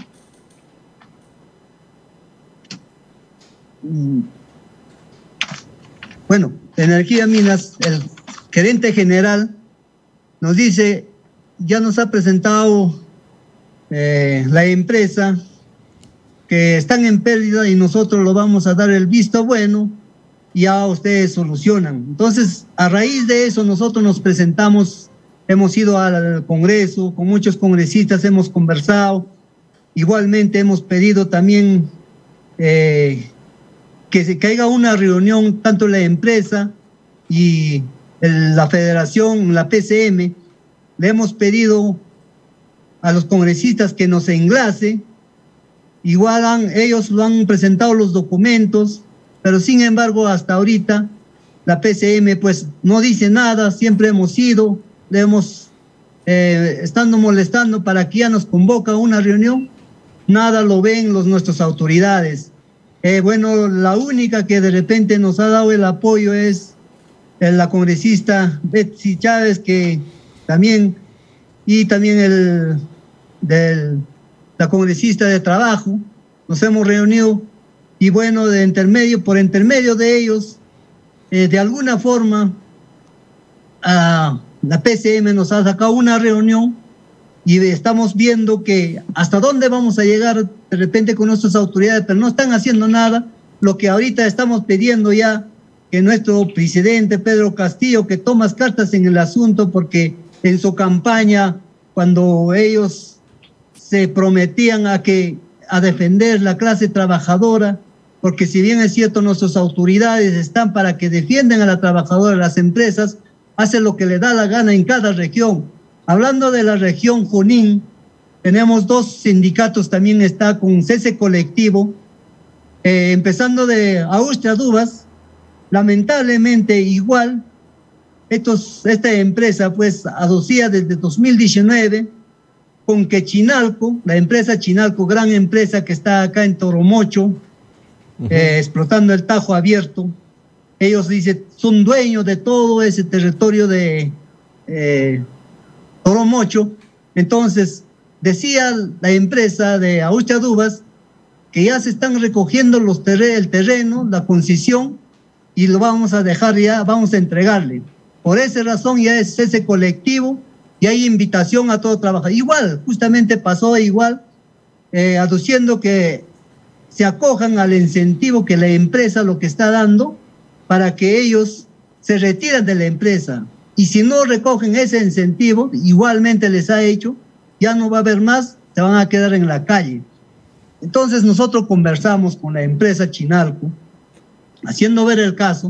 bueno, Energía Minas, el gerente general, nos dice, ya nos ha presentado la empresa que están en pérdida y nosotros lo vamos a dar el visto bueno y ya ustedes solucionan. Entonces, a raíz de eso, nosotros nos presentamos, hemos ido al Congreso, con muchos congresistas hemos conversado, igualmente hemos pedido también que se caiga una reunión, tanto la empresa y la federación, la PCM, le hemos pedido a los congresistas que nos enlace, igual ellos lo han presentado los documentos, pero sin embargo hasta ahorita la PCM pues no dice nada, siempre hemos ido, le hemos estando molestando para que ya nos convoca a una reunión, nada lo ven nuestras autoridades. Bueno, la única que de repente nos ha dado el apoyo es la congresista Betsy Chávez, que también, y también la congresista de trabajo, nos hemos reunido y bueno, por intermedio de ellos, de alguna forma, la PCM nos ha sacado una reunión y estamos viendo que hasta dónde vamos a llegar de repente con nuestras autoridades, pero no están haciendo nada. lo que ahorita estamos pidiendo ya, que nuestro presidente Pedro Castillo, que toma cartas en el asunto, porque en su campaña, cuando ellos se prometían a defender la clase trabajadora, porque si bien es cierto, nuestras autoridades están para que defiendan a la trabajadora, las empresas hacen lo que le da la gana en cada región. Hablando de la región Junín, tenemos 2 sindicatos, también está con cese colectivo, empezando de Austria Dubas. Lamentablemente igual, esta empresa pues aducía desde 2019 con que Chinalco, la empresa Chinalco, gran empresa que está acá en Toromocho, explotando el Tajo Abierto, ellos dicen, son dueños de todo ese territorio de Toromocho. Entonces, decía la empresa de Austria Dubas que ya se están recogiendo el terreno, la concesión, y lo vamos a dejar ya, vamos a entregarle. Por esa razón ya es ese colectivo y hay invitación a todo trabajar. Igual, justamente pasó igual, aduciendo que se acojan al incentivo que la empresa lo que está dando para que ellos se retiren de la empresa. Y si no recogen ese incentivo, igualmente les ha hecho, ya no va a haber más, se van a quedar en la calle. Entonces nosotros conversamos con la empresa Chinalco, haciendo ver el caso.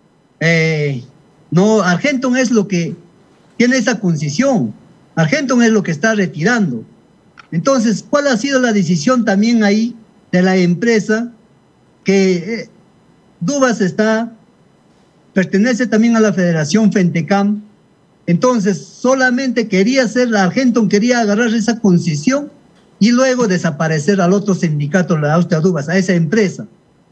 No, Argentum es lo que tiene esa concesión, Argentum es lo que está retirando. Entonces, ¿cuál ha sido la decisión también ahí de la empresa? Que Dubas pertenece también a la Federación Fentecam. Entonces, solamente Argentum quería agarrar esa concesión y luego desaparecer al otro sindicato, la Austria Dubas, a esa empresa.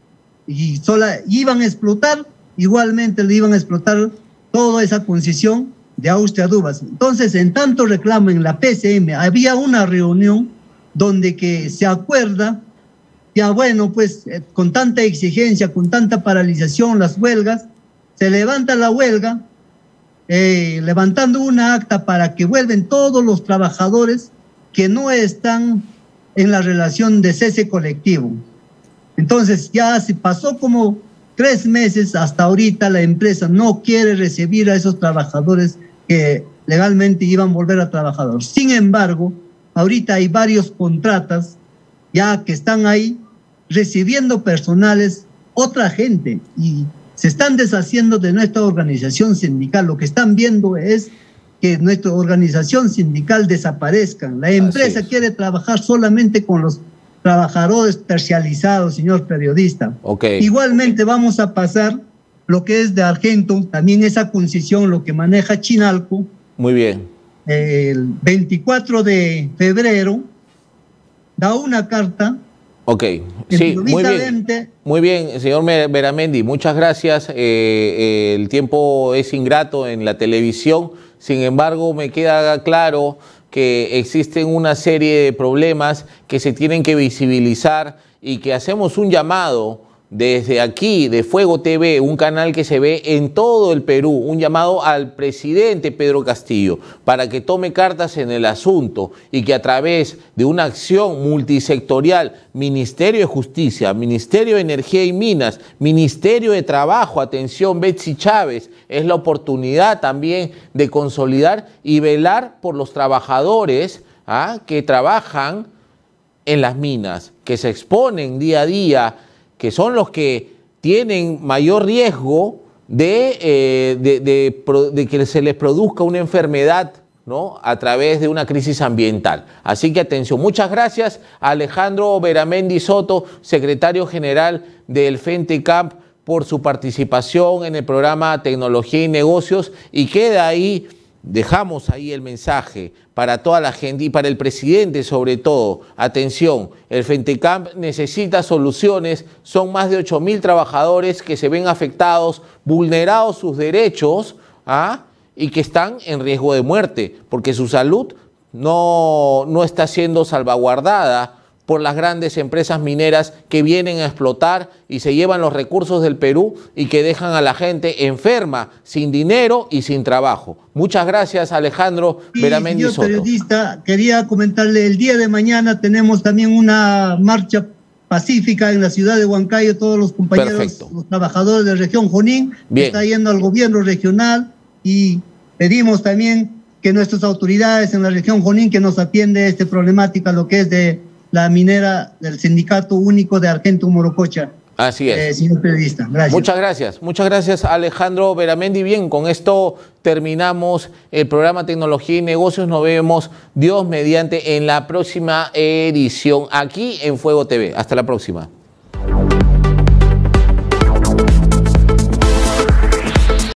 Y iban a explotar, igualmente le iban a explotar toda esa concesión de Austria Dubas. Entonces, en tanto reclamo en la PCM, había una reunión donde que se acuerda, ya bueno, pues con tanta exigencia, con tanta paralización, las huelgas, se levanta la huelga, levantando una acta para que vuelven todos los trabajadores que no están en la relación de cese colectivo. Entonces ya se pasó como 3 meses, hasta ahorita la empresa no quiere recibir a esos trabajadores que legalmente iban a volver a trabajar. Sin embargo, ahorita hay varios contratas ya que están ahí recibiendo personales, otra gente, y se están deshaciendo de nuestra organización sindical. Lo que están viendo es que nuestra organización sindical desaparezca. La empresa quiere trabajar solamente con los trabajadores tercializados, señor periodista. Igualmente vamos a pasar lo que es de Argentum, también esa concesión, lo que maneja Chinalco. Muy bien. El 24 de febrero da una carta. Sí, muy bien, señor Beramendi, muchas gracias. El tiempo es ingrato en la televisión, sin embargo me queda claro que existen una serie de problemas que se tienen que visibilizar y que hacemos un llamado desde aquí, de Fuego TV, un canal que se ve en todo el Perú, un llamado al presidente Pedro Castillo para que tome cartas en el asunto y que a través de una acción multisectorial, Ministerio de Justicia, Ministerio de Energía y Minas, Ministerio de Trabajo, atención Betsy Chávez, es la oportunidad también de consolidar y velar por los trabajadores que trabajan en las minas, que se exponen día a día, que son los que tienen mayor riesgo de que se les produzca una enfermedad, ¿no?, a través de una crisis ambiental. Así que atención. Muchas gracias a Alejandro Beramendi Soto, secretario general del Fentecam, por su participación en el programa Tecnología y Negocios, y queda ahí, dejamos ahí el mensaje para toda la gente y para el presidente sobre todo. Atención, el Fentecam necesita soluciones, son más de 8.000 trabajadores que se ven afectados, vulnerados sus derechos, y que están en riesgo de muerte, porque su salud no está siendo salvaguardada por las grandes empresas mineras que vienen a explotar y se llevan los recursos del Perú y que dejan a la gente enferma, sin dinero y sin trabajo. Muchas gracias, Alejandro Beramendi Soto. Señor periodista, quería comentarle, el día de mañana tenemos también una marcha pacífica en la ciudad de Huancayo. Todos los compañeros, Perfecto. los trabajadores de región Junín, Bien. está yendo al gobierno regional, y pedimos también que nuestras autoridades en la región Junín que nos atiende esta problemática, lo que es de la minera del Sindicato Único de Argento Morococha. Así es. Señor periodista, gracias. Muchas gracias Alejandro Beramendi. Bien, con esto terminamos el programa Tecnología y Negocios. Nos vemos, Dios mediante, en la próxima edición aquí en Fuego TV. Hasta la próxima.